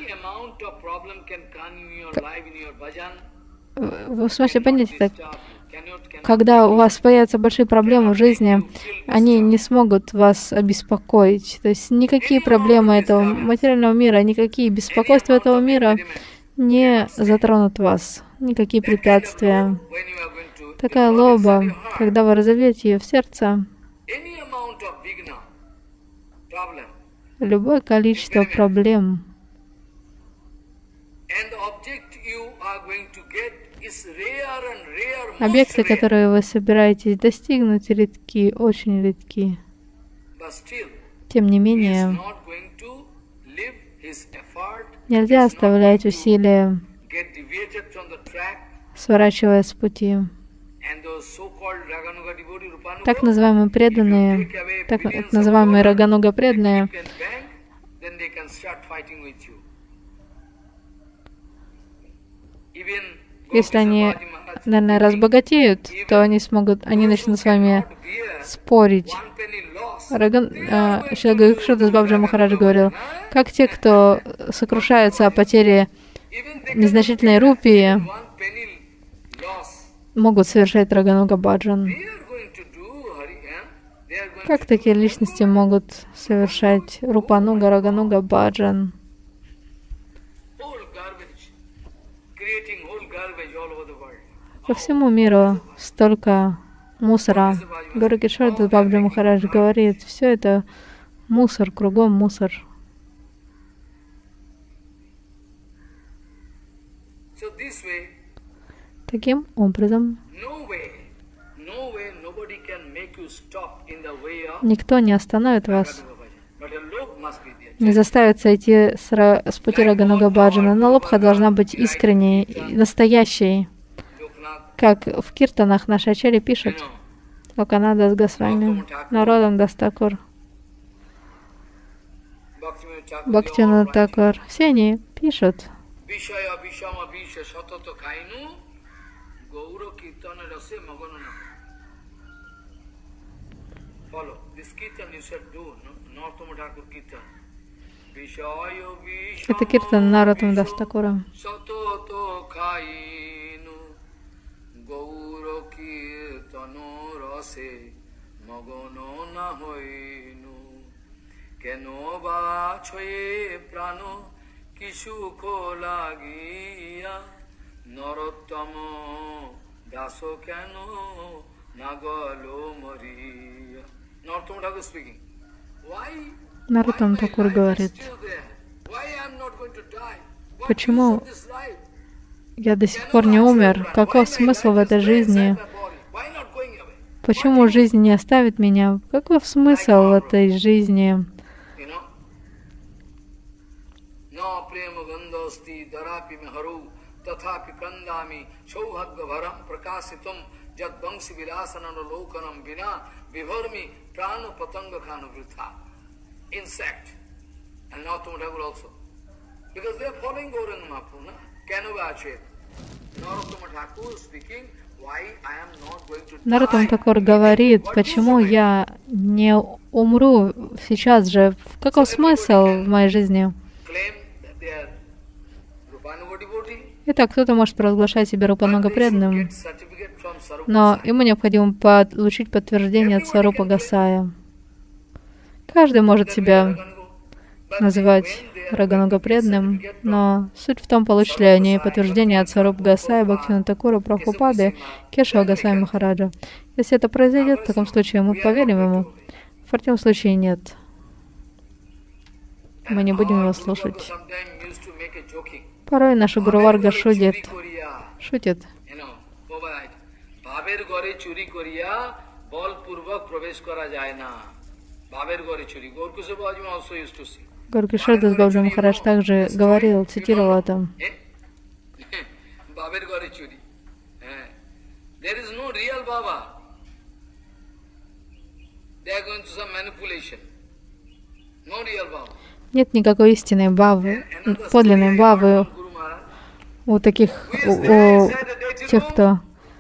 Вы сможете понять это? Когда у вас появятся большие проблемы в жизни, они не смогут вас обеспокоить. То есть никакие проблемы этого материального мира, никакие беспокойства этого мира не затронут вас. Никакие препятствия. Такая лоба, когда вы разовьете ее в сердце, любое количество проблем, объекты, которые вы собираетесь достигнуть, редки, очень редки. Тем не менее, нельзя оставлять усилия, сворачивая с пути. Так называемые преданные, так называемые Рагануга преданные, если они, наверное, разбогатеют, то они начнут с вами спорить. Шрила Гурукшота Бабджи Махарадж говорил, как те, кто сокрушаются о потере незначительной рупии, могут совершать Рагануга Баджан. Как такие личности могут совершать Рупануга, Рагануга Баджан? По всему миру столько мусора. Гуру Кишора Бабджи Махарадж говорит, все это мусор, кругом мусор. Таким образом, никто не остановит вас, не заставит сойти с пути Рагануга Баджана, но лобха должна быть искренней, настоящей. Как в киртанах наши ачарьи пишут, Локанада Госвами, Народам Дастакур, Бхактивинода Такур, все они пишут. Это киртан Нароттама Даса Такура. Нароттама Такур говорит: почему я до сих пор не умер? Каков смысл в этой жизни? Почему жизнь не оставит меня? Каков смысл в этой жизни? Нароттама Такур говорит, почему я не умру сейчас же? Каков смысл в моей жизни? Итак, кто-то может провозглашать себя Рупануга преданным, но ему необходимо получить подтверждение от Сварупа Госая. Каждый может себя называть Рагануга преданным, но суть в том, получат ли они подтверждение от Сварупа Госая, Бхактивинода Такура, Прабхупады, Кешава Госвами Махараджа. Если это произойдет, в таком случае мы поверим ему. В противном случае нет. Мы не будем его слушать. Порой наша Гуру Варга шутит. Гор-Кишор Дас Бабаджи Махарадж также говорил, цитировал это. Нет никакой истинной бавы, подлинной бавы у таких, у тех, кто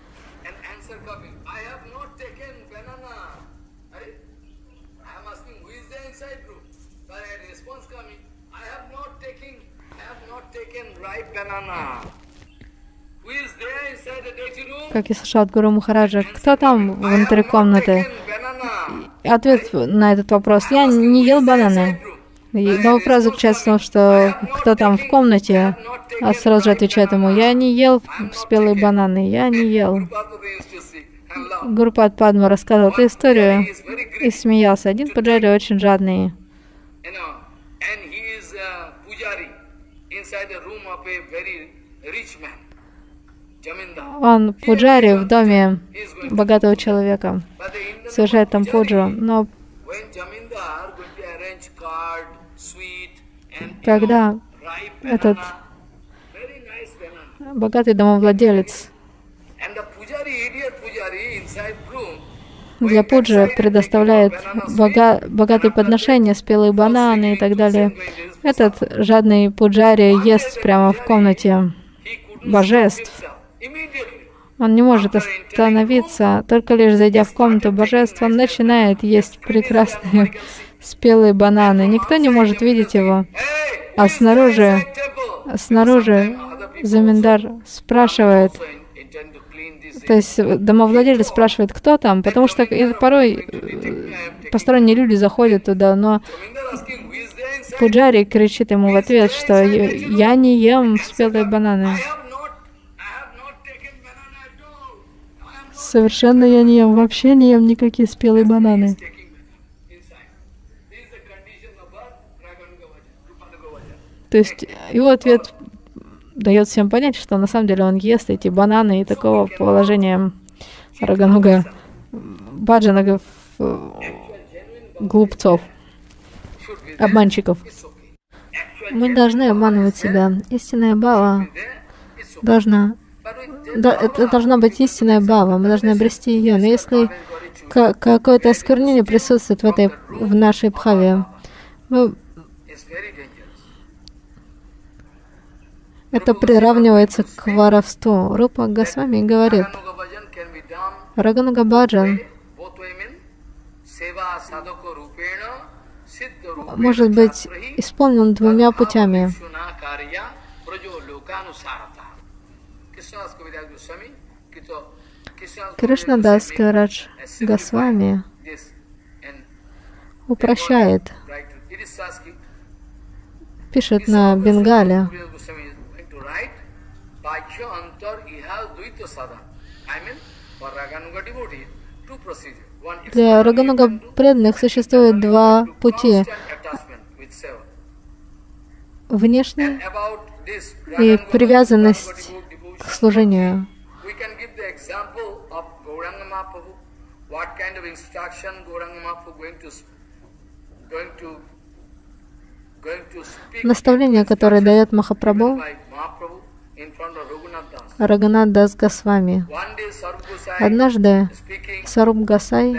как и слышал от Гуру Махараджа, кто там внутри комнаты? Ответ на этот вопрос: я не ел бананы. Но вопрос заключается в том, что кто там в комнате, а сразу же отвечает ему: я не ел спелые бананы, я не ел. Гурупад Падма рассказывал эту историю и смеялся. Один пуджари очень жадный. Он пуджари в доме богатого человека, совершает там пуджу, но когда этот богатый домовладелец для пуджи предоставляет богатые подношения, спелые бананы и так далее, этот жадный пуджари ест прямо в комнате божеств. Он не может остановиться, только лишь зайдя в комнату божеств, он начинает есть прекрасные спелые бананы. Никто не может видеть его. А снаружи Заминдар спрашивает, то есть домовладелец спрашивает, кто там, потому что порой посторонние люди заходят туда, но пуджари кричит ему в ответ, что я не ем спелые бананы. Совершенно я не ем, вообще не ем никакие спелые бананы. То есть его ответ дает всем понять, что на самом деле он ест эти бананы, и такого положения Рагануга баджана глупцов, обманщиков. Мы не должны обманывать себя. Истинная бхава это должна быть истинная бхава, мы должны обрести ее. Но если какое-то осквернение присутствует в нашей бхаве, это приравнивается к воровству. Рупа Госвами говорит, Рагануга баджан может быть исполнен двумя путями. Кришнадас Кавирадж Госвами упрощает, пишет на бенгале. Для Рагануга преданных существует два пути: внешний и привязанность к служению. Наставление, которое дает Махапрабху Рагунат Дас Госвами. Однажды Сваруб Госай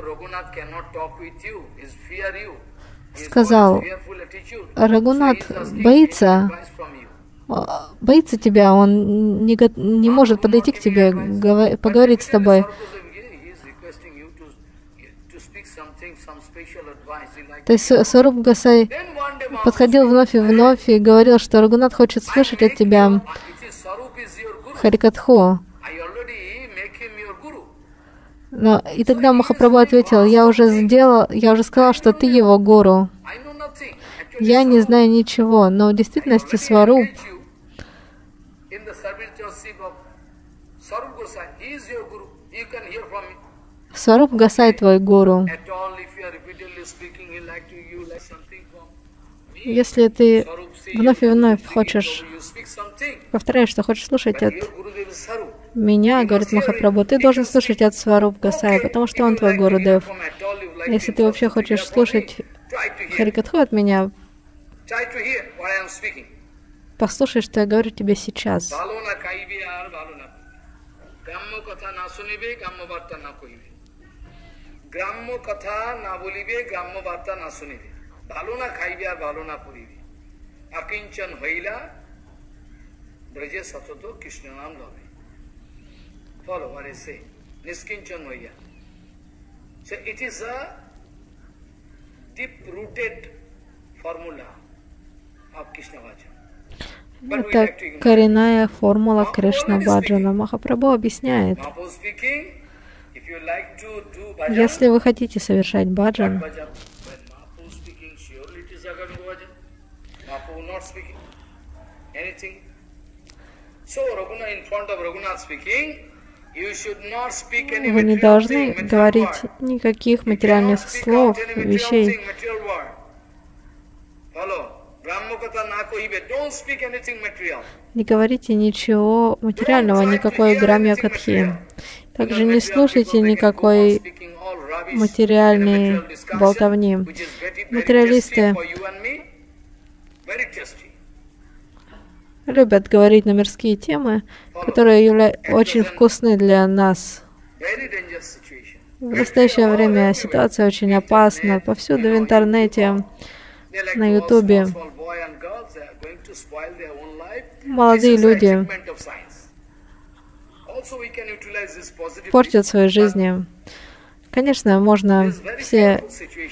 сказал: Рагунат боится тебя, он не может подойти к тебе, поговорить с тобой. То есть Сваруб Госай подходил вновь и говорил, что Рагунат хочет слышать от тебя Харикатху. Но и тогда Махапрабху ответил: я уже сказал, что ты его гуру. Я не знаю ничего, но в действительности Сваруб Госай твой гуру. Если ты вновь и вновь повторяешь, что хочешь слушать от меня, говорит Махапрабху, ты должен слушать от Сваруб Госая, потому что он твой Гурудев. Если ты вообще хочешь слушать Харикатху от меня, послушай, что я говорю тебе сейчас. Follow what I say. Niskinchan Vaya. So it is a deep-rooted formula of Krishna Bhajan. Это коренная формула Кришна Баджана. Махапрабху объясняет: если вы хотите совершать баджан, вы не должны говорить никаких материальных слов, вещей. Не говорите ничего материального, никакой грамья катхи. Также не слушайте никакой материальной болтовни. Материалисты любят говорить на мирские темы, которые очень вкусны для нас. В настоящее время ситуация очень опасна. Повсюду в интернете, на Ютубе молодые люди портят свои жизни. Конечно, можно все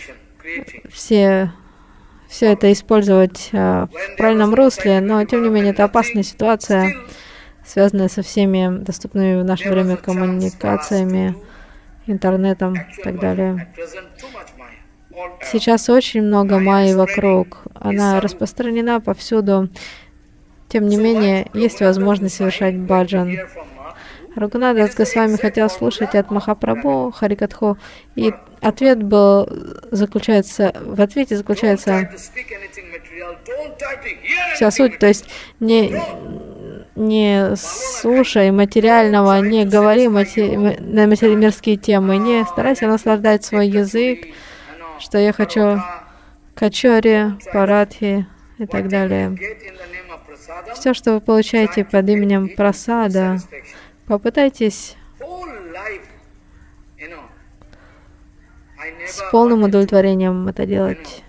это использовать в правильном русле, но тем не менее это опасная ситуация, связанная со всеми доступными в наше время коммуникациями, интернетом и так далее. Сейчас очень много майи вокруг, она распространена повсюду. Тем не менее, есть возможность совершать баджан. Рагунат Дас Госвами хотел слушать от Махапрабху Харикатху, и ответ заключается вся суть, то есть не слушай материального, не говори на мирские темы, не старайся наслаждать свой язык, что я хочу качори, парадхи и так далее. Все, что вы получаете под именем прасада, попытайтесь с полным удовлетворением это делать.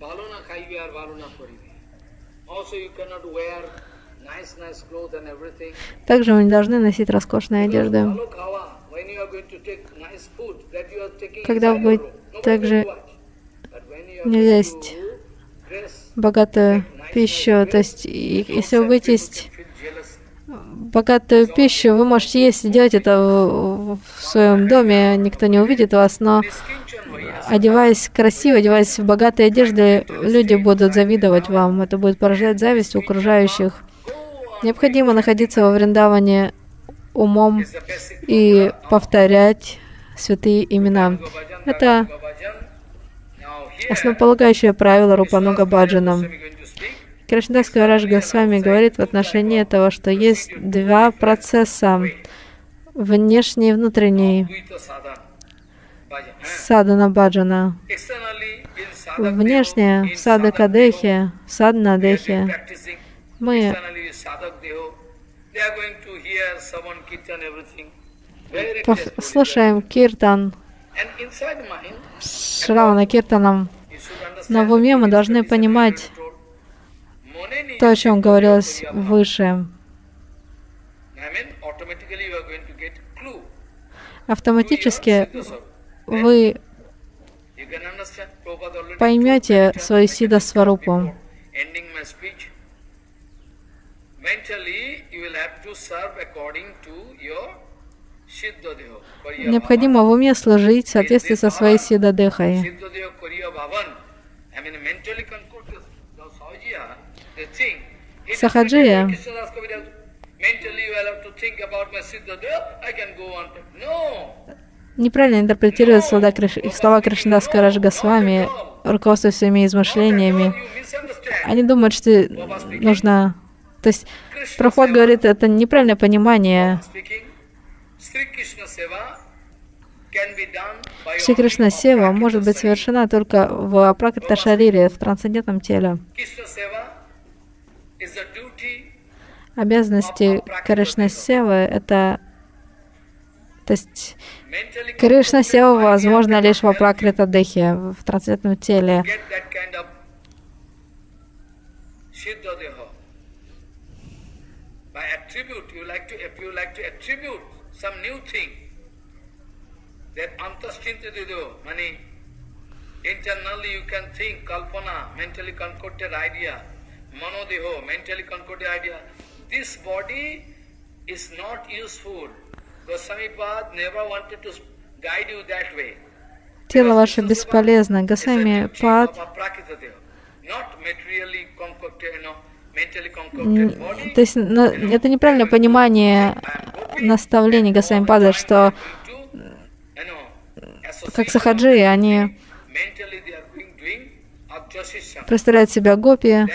balona khaibe ar balona koribe. Also you cannot wear nice clothes and everything. Также мы не должны носить роскошные одежды. Balo khawa, when you are going to take nice food that you are taking Когда inside вы your room, nobody также will watch. But when you are нельзя going есть to dress богатую пищу, то есть если вы будете есть богатую пищу, вы можете есть и делать это в своем доме, никто не увидит вас, но одеваясь красиво, одеваясь в богатые одежды, люди будут завидовать вам, это будет порождать зависть у окружающих. Необходимо находиться во Вриндаване умом и повторять святые имена. Это основополагающее правило Рупануга Баджана. Кришнадас Кавирадж Госвами говорит в отношении этого, что есть два процесса, внешний и внутренний, садана баджана. Внешне в садака дехе, в садна дехе мы слушаем киртан, шравана киртанам, но в уме мы должны понимать то, о чем говорилось выше. Автоматически вы поймете свою сида сварупу. Необходимо в уме служить в соответствии со своей сидадехой. Сахаджия неправильно интерпретирует слова Кришнадас Кавирадж Госвами, руководствуясь своими измышлениями. Они думают, что нужно... То есть Прабхупад говорит, это неправильное понимание. Шри Кришна Сева может быть совершена только в Апракрита Шарире, в трансцендентном теле. Обязанности Кришна Севы — это... То есть Кришна Сева возможно лишь в Апракрита Дехе, в трансцендентном теле. Internally you can think, kalpana, mentally concocted idea, manodeho, mentally concocted idea. This body is not useful. Goswami Pad never wanted to guide you that way. Тело ваше бесполезно. Госвами Пад то есть это неправильное понимание наставлений Госвами Пада, что как сахаджи, они представляют себя гопи,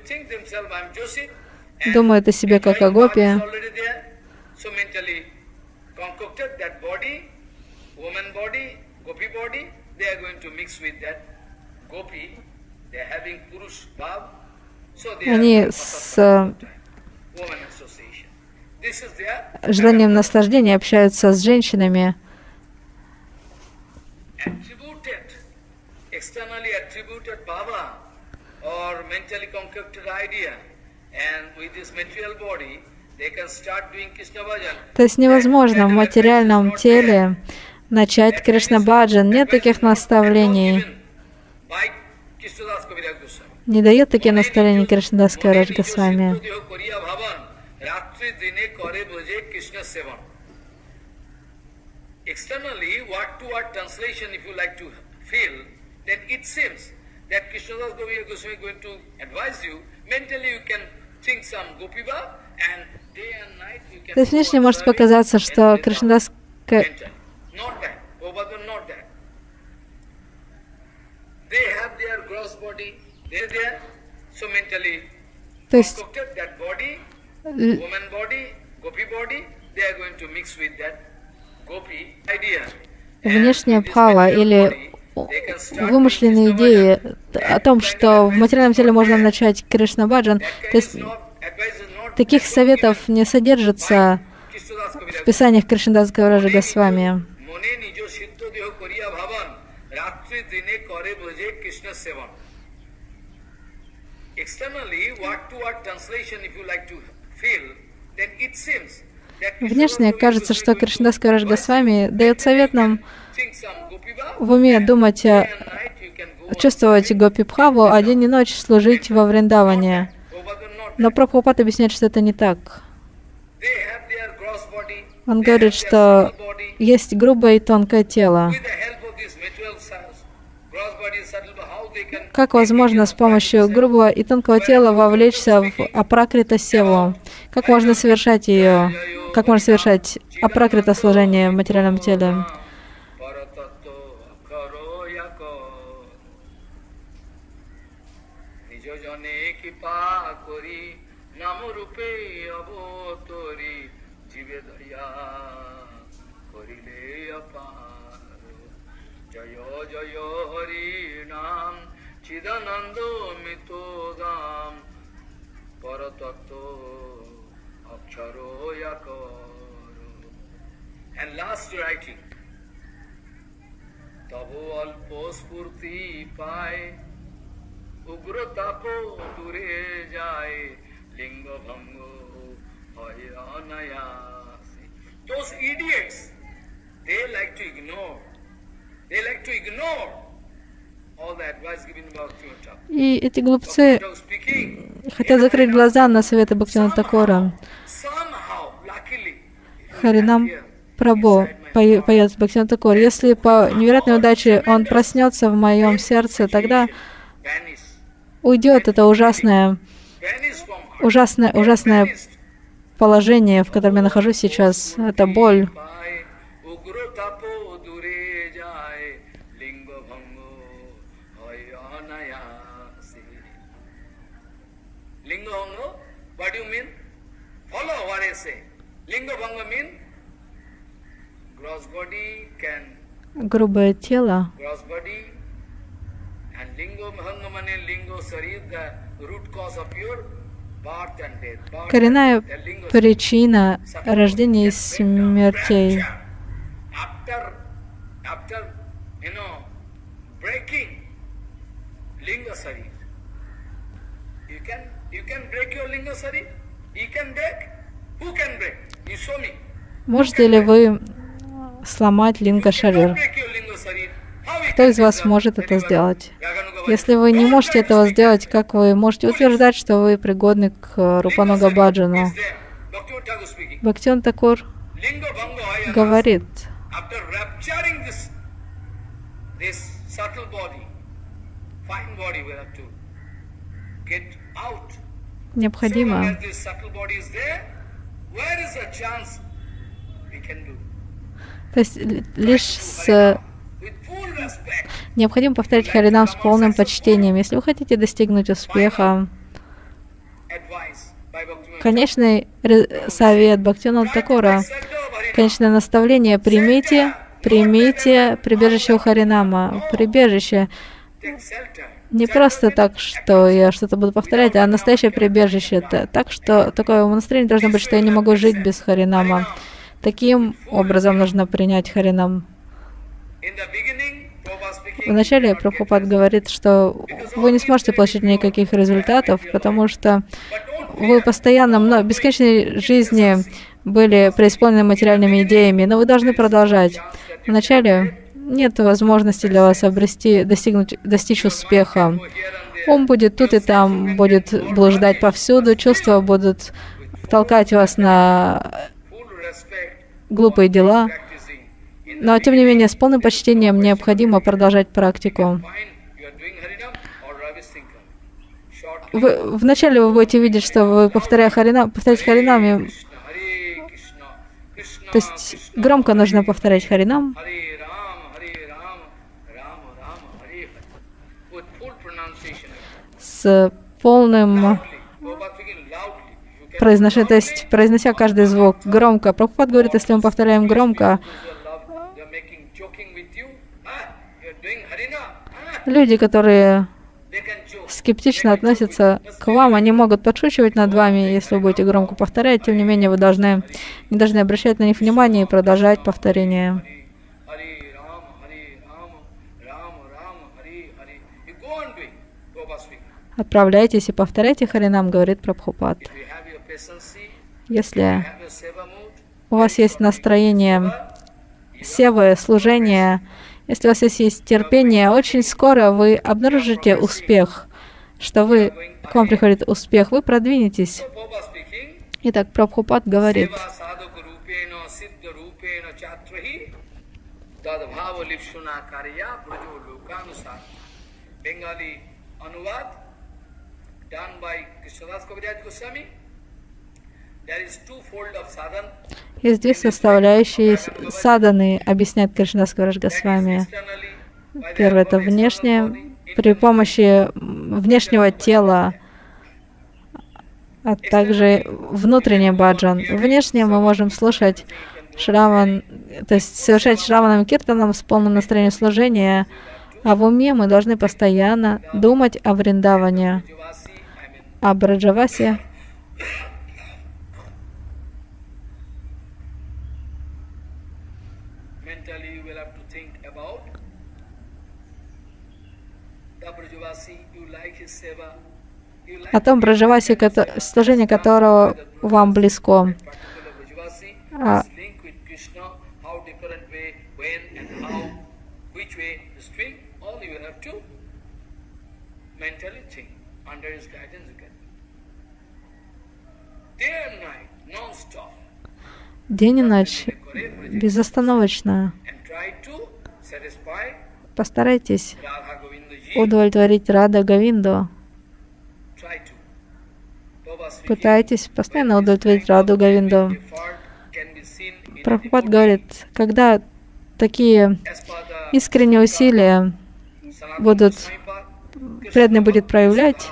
думают о себе как о гопи. Они с желанием наслаждения общаются с женщинами. То есть невозможно в материальном теле начать Кришна-баджан. Нет таких наставлений. Не дает такие наставления Кришнадас Кавирадж Госвами. Externally, word-to-word translation, if you like to feel, then it seems that Krishnadas Goswami is going to advise you. Mentally, you can think some Gopiva, and day and night you can. То есть внешне может показаться, что Кришнадас not that. Prabhupada not that. They have their gross body. They're there, so mentally concocted that body, woman body, Gopi body. They are going to mix with that. Внешняя бхава или вымышленные идеи о том, что в материальном теле можно начать Кришна-баджан, то есть таких советов не содержится в писаниях Кришнадаса Кавираджа Госвами. Внешне кажется, что Кришнадас Кавирадж Госвами дает совет нам в уме думать, чувствовать Гопи-бхаву, а день и ночь служить во Вриндаване. Но Прабхупад объясняет, что это не так. Он говорит, что есть грубое и тонкое тело. Как возможно с помощью грубого и тонкого тела вовлечься в апракрита севу? Как можно совершать ее? Как можно совершать апракрита служение в материальном теле? Chidanando mitodam paratato aksharo yakaro. And last writing, tabo alpo spurti pai ugra tapo dure jai linga bhango hayanayasi. Those idiots, they like to ignore. И эти глупцы хотят закрыть глаза на советы Бхактивинода Такура. Харинам Прабху поет Бхактивинода Такур. Если по невероятной удаче он проснется в моем сердце, тогда уйдет это ужасное положение, в котором я нахожусь сейчас. Это боль. What do you mean? Follow what I say. Linga Bhanga mean gross body can. Грубое тело. Gross body and Linga Bhanga means Lingo Sarir, the root cause of your birth and death. Коренная причина рождения и смертей. After breaking Linga Sarir, you can break your Linga Sarir. You can break. Who can break? You show me. Можете ли вы сломать Линга Шарир? Кто из вас может это сделать? Если вы не можете этого сделать, как вы можете утверждать, что вы пригодны к Рупануга Баджану? Бхактивинода Такур говорит, необходимо то есть необходимо повторять Харинам с полным почтением. Если вы хотите достигнуть успеха, конечный совет Бхактивинода Такура, конечное наставление: примите прибежище у Харинама. Прибежище не просто так, что я что-то буду повторять, а настоящее прибежище. Так что такое настроение должно быть, что я не могу жить без Харинама. Таким образом нужно принять Харинам. Вначале Прабхупад говорит, что вы не сможете получить никаких результатов, потому что вы постоянно, в бесконечной жизни были преисполнены материальными идеями, но вы должны продолжать. Вначале нет возможности для вас достичь успеха. Ум будет тут и там, будет блуждать повсюду, чувства будут толкать вас на глупые дела. Но, тем не менее, с полным почтением необходимо продолжать практику. Вначале вы будете видеть, что вы повторяете Харинам, то есть громко нужно повторять Харинам, с полным произношением, то есть произнося каждый звук громко. Прабхупад говорит, если мы повторяем громко, люди, которые скептично относятся к вам, они могут подшучивать над вами, если вы будете громко повторять. Тем не менее, вы не должны обращать на них внимание и продолжать повторение. Отправляйтесь и повторяйте Харинам, говорит Прабхупад. Если у вас есть настроение севы, служения, если у вас есть терпение, очень скоро вы обнаружите успех, что к вам приходит успех, вы продвинетесь. Итак, Прабхупад говорит, есть две составляющие садханы, объясняет Кришнадас Кавирадж Госвами. Первое — это внешнее, при помощи внешнего тела, а также внутренний баджан. Внешне мы можем слушать шраван, то есть совершать шраванам киртанам с полным настроением служения, а в уме мы должны постоянно думать о Вриндаване, о Браджавасе. О том Браджавасе, служение которого вам близко. День и ночь, безостановочно. Постарайтесь удовлетворить Рада Говинду. Пытайтесь постоянно удовлетворить Раду Говинду. Прабхупад говорит, когда такие искренние усилия преданный будет проявлять,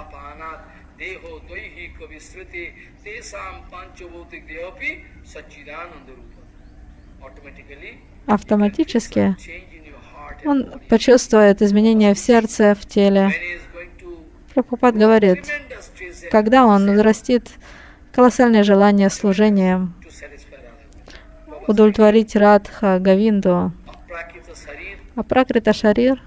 автоматически он почувствует изменения в сердце, в теле. Прабхупад говорит, когда он взрастит колоссальное желание служения, удовлетворить Радха Говинду, Апракрита Шарир,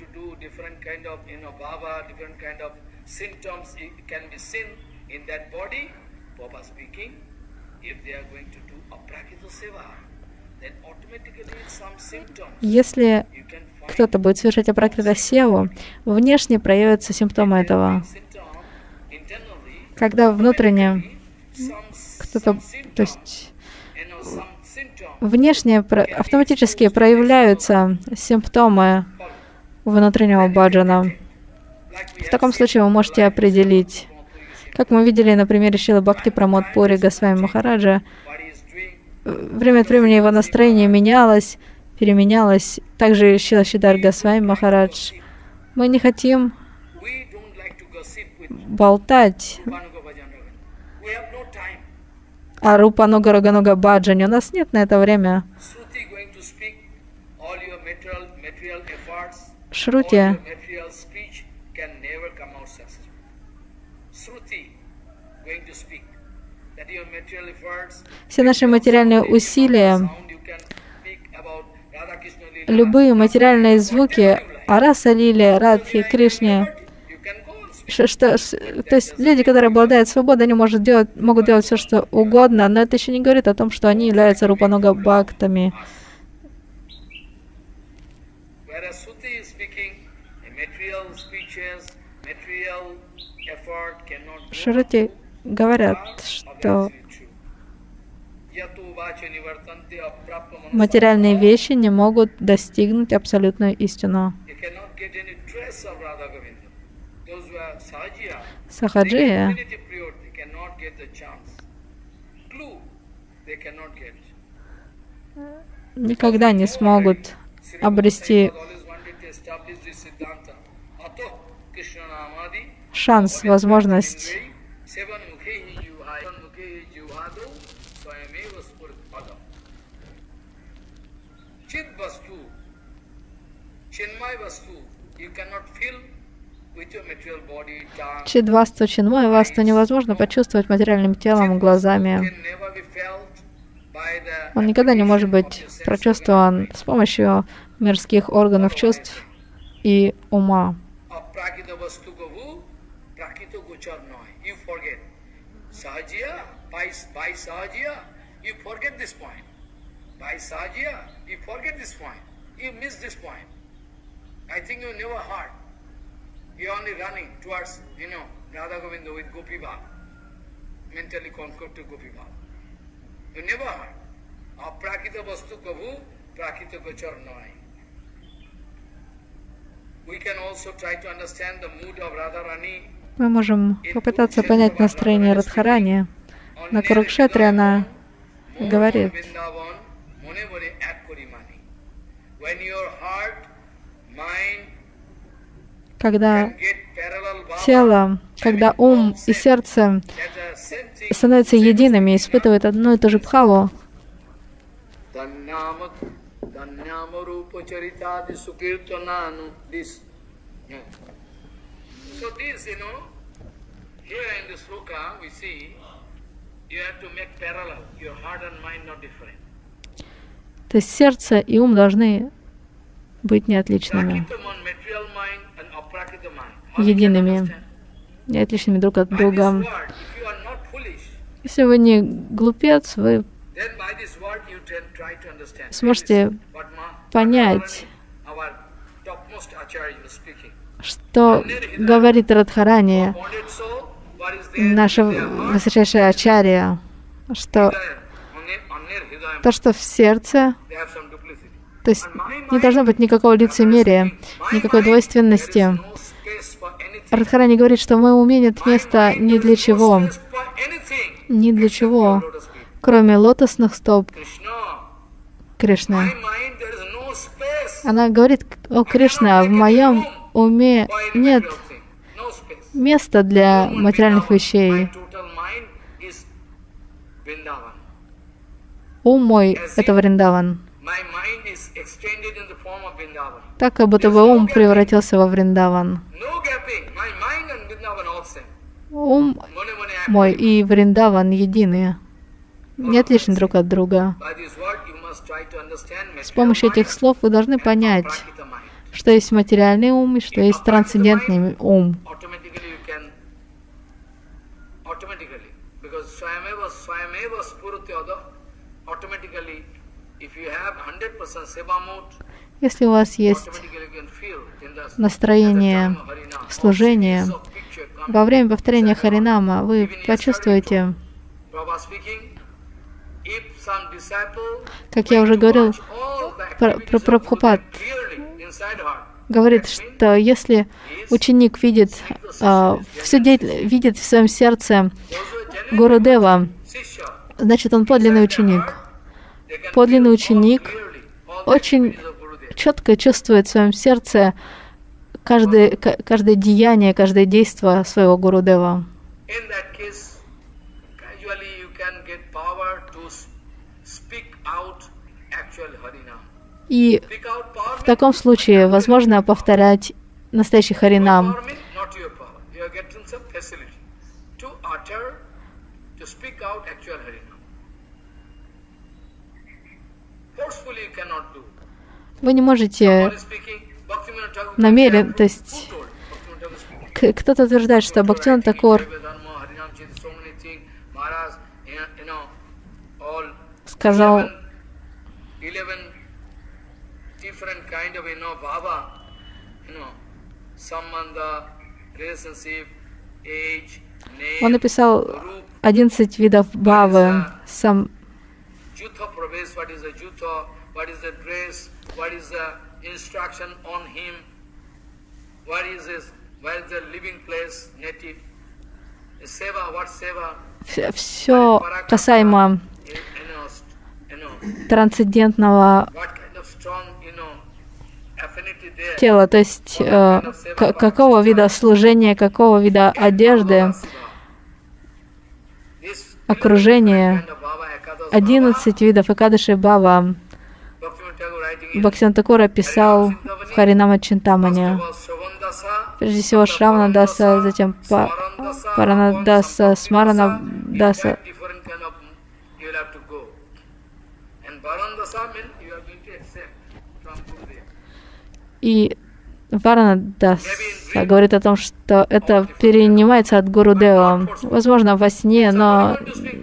если кто-то будет совершать Апракрита Севу, внешне проявятся симптомы этого. Когда внутренне кто-то, то есть внешне автоматически проявляются симптомы внутреннего баджана. В таком случае вы можете определить, как мы видели на примере Шрилы Бхакти Прамод Пури Госвами Махараджа, время от времени его настроение менялось, переменялось. Также Шрила Шридар Госвами Махарадж. Мы не хотим болтать о Рупануга Рагануга Баджане. У нас нет на это время. Шрути все наши материальные усилия, любые материальные звуки о Раса Лиле, Радхе, Кришне, то есть люди, которые обладают свободой, они могут делать все, что угодно, но это еще не говорит о том, что они являются Рупануга Бхактами. Шрути говорят, что материальные вещи не могут достигнуть абсолютную истину. Сахаджия никогда не смогут обрести шанс, возможность Чидвасту, Чинмай Васту невозможно почувствовать материальным телом, глазами. Он никогда не может быть прочувствован с помощью мирских органов чувств и ума. prakito gochar noy. You forget. Sahajiya, by sahajiya, you forget this point. By sahajiya, you forget this point. You miss this point. I think you never heard. You're only running towards, Radha Govinda with Gopi Bhav. Mentally conquered to Gopi Bhav. You never heard. Aprakita vastu kabhu, prakita gochar noy. We can also try to understand the mood of Radharani. Мы можем попытаться понять настроение Радхарани. На Курукшетре она говорит: когда тело, когда ум и сердце становятся едиными, испытывают одну и ту же бхаву, so this, here in the sloka we see, you have to make parallel, your heart and mind not different. То есть сердце и ум должны быть неотличными, едиными, неотличными друг от друга. Если вы не глупец, вы сможете понять, что говорит Радхарани, наша высочайшая ачарья, что то, что в сердце, то есть не должно быть никакого лицемерия, никакой двойственности. Радхарани говорит, что в моем уме нет места ни для чего, кроме лотосных стоп Кришны. Она говорит: о Кришна, в моем уме нет места для материальных вещей. Ум мой — это Вриндаван. Так, как будто бы ум превратился во Вриндаван. Ум мой и Вриндаван едины, не отличны друг от друга. С помощью этих слов вы должны понять, что есть материальный ум и что есть трансцендентный ум. Если у вас есть настроение служения, во время повторения Харинама вы почувствуете, как я уже говорил, Прабхупад говорит, что если ученик видит в своем сердце Гурудева, значит, он подлинный ученик. Подлинный ученик очень четко чувствует в своем сердце каждое деяние, каждое действие своего Гурудева. И в таком случае возможно повторять настоящий Харинам. Вы не можете намеренно, то есть кто-то утверждает, что Бхактивинода Такур сказал, он написал 11 видов бхавы, все касаемо трансцендентного тела, то есть какого вида служения, какого вида одежды, окружения, 11 видов Экадаши Бхава. Бхактивинода Такур описал в Харинама Чинтамани. Прежде всего Шраванадаса, затем Паранадаса, Смаранадаса. И Варанадас говорит о том, что это перенимается от Гурудева. Возможно, во сне, но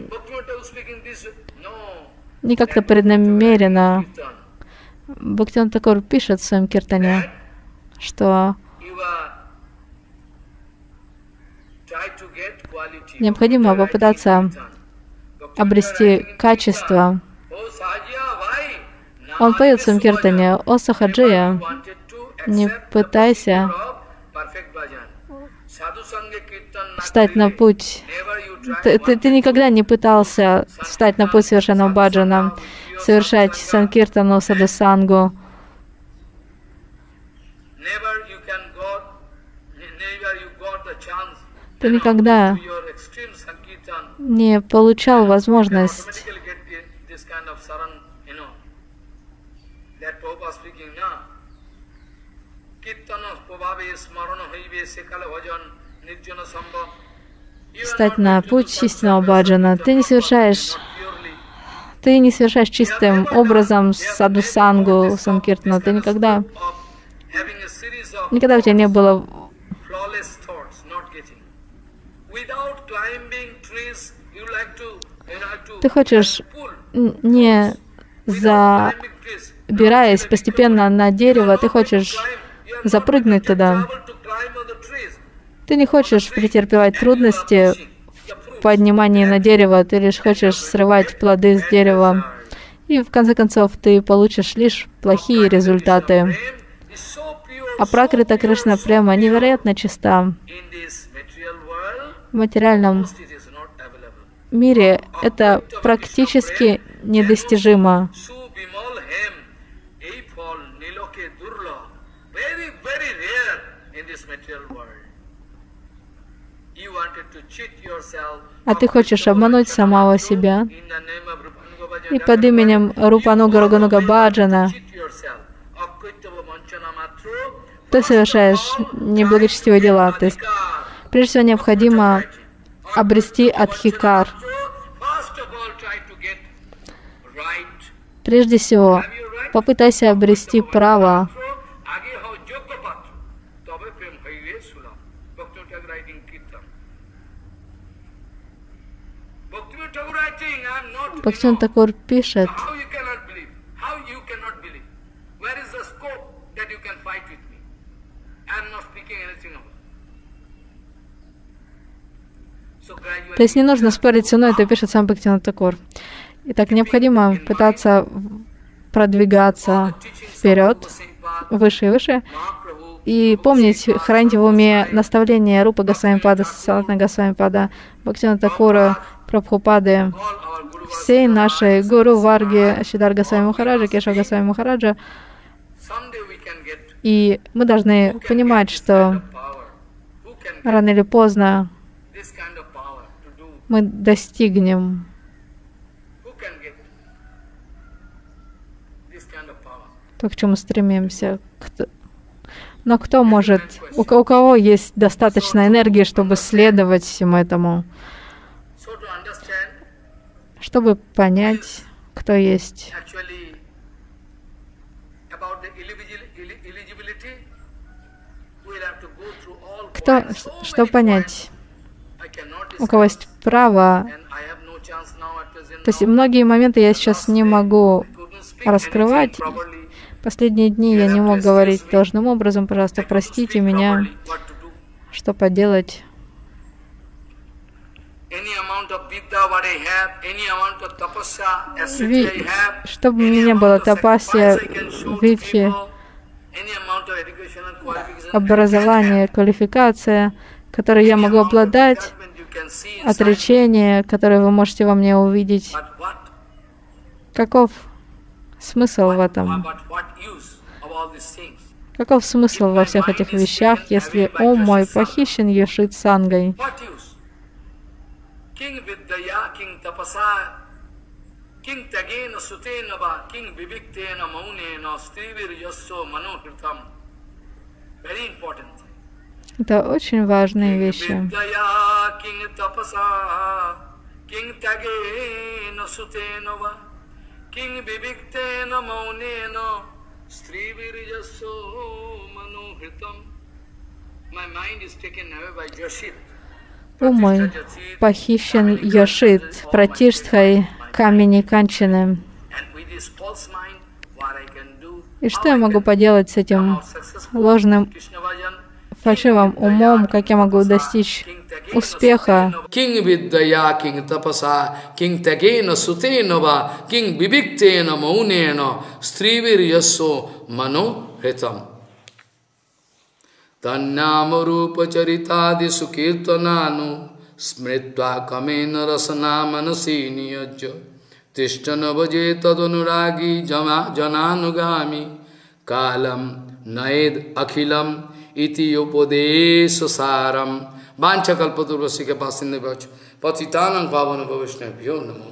не как-то преднамеренно. Бхактивинода Такур пишет в своем киртане, что необходимо попытаться обрести качество. Он поет в своем киртане: «О Сахаджия, не пытайся встать на путь». Ты никогда не пытался встать на путь совершенного баджана, совершать санкиртану, садхусангу. Ты никогда не получал возможность встать на путь истинного баджана. Ты не совершаешь чистым образом садхусангу, санкиртану. Ты никогда у тебя не было ты хочешь, не забираясь постепенно на дерево, ты хочешь запрыгнуть туда. Ты не хочешь претерпевать трудности в поднимании на дерево, ты лишь хочешь срывать плоды с дерева. И в конце концов ты получишь лишь плохие результаты. А Пракрита Кришна према невероятно чиста. В материальном мире это практически недостижимо. А ты хочешь обмануть самого себя, и под именем Рупануга Рагануга Баджана ты совершаешь неблагочестивые дела. То есть, прежде всего, необходимо обрести адхикар. Прежде всего, попытайся обрести право. Бхактивинода Такур пишет: то есть не нужно спорить со мной, это пишет сам Бхактивинода Такур. Итак, необходимо пытаться продвигаться вперед, выше и выше, и помнить, хранить в уме наставления Рупа Госвами-пада, Санатана Госвами-пада, Бхактивинода Такура, Прабхупады, всей нашей Гуру Варги, Шридар Госвами Махараджа, Кешава Госвами Махараджа. И мы должны понимать, что рано или поздно мы достигнем то, к чему стремимся. Но кто может, у кого есть достаточно энергии, чтобы следовать всему этому, чтобы понять, кто есть. Что понять, у кого есть право. То есть многие моменты я сейчас не могу раскрывать. Последние дни я не мог говорить должным образом. Пожалуйста, простите меня. Что поделать? Чтобы у меня было тапасия, видхи, образование, квалификация, которой я могу обладать, отречение, которое вы можете во мне увидеть. Каков смысл в этом? Каков смысл во всех этих вещах, если ум мой похищен Яшит Сангой? Это очень важные вещи. Ум мой похищен Йошит, Пратиштхой, камени Канчаны. И что я могу поделать с этим ложным, фальшивым умом, как я могу достичь успеха? King Vidyaya, King Tapasa, King Tagena Sutenava, King Viviktena Maunena, Strivir Yaso Mano Hitam. Tanyama Rupa Charitadi Sukirtananu, Smritva Kamena Rasana Manasini Yajja, Tishtana Vaje Tadunuragi Jananugami, Kalam Naed Akhilam, Iti Upadesa Saram. Vancha kalpaturvasya ke paas sindhe bhaja patitanang pavana bhavishna bhyo namo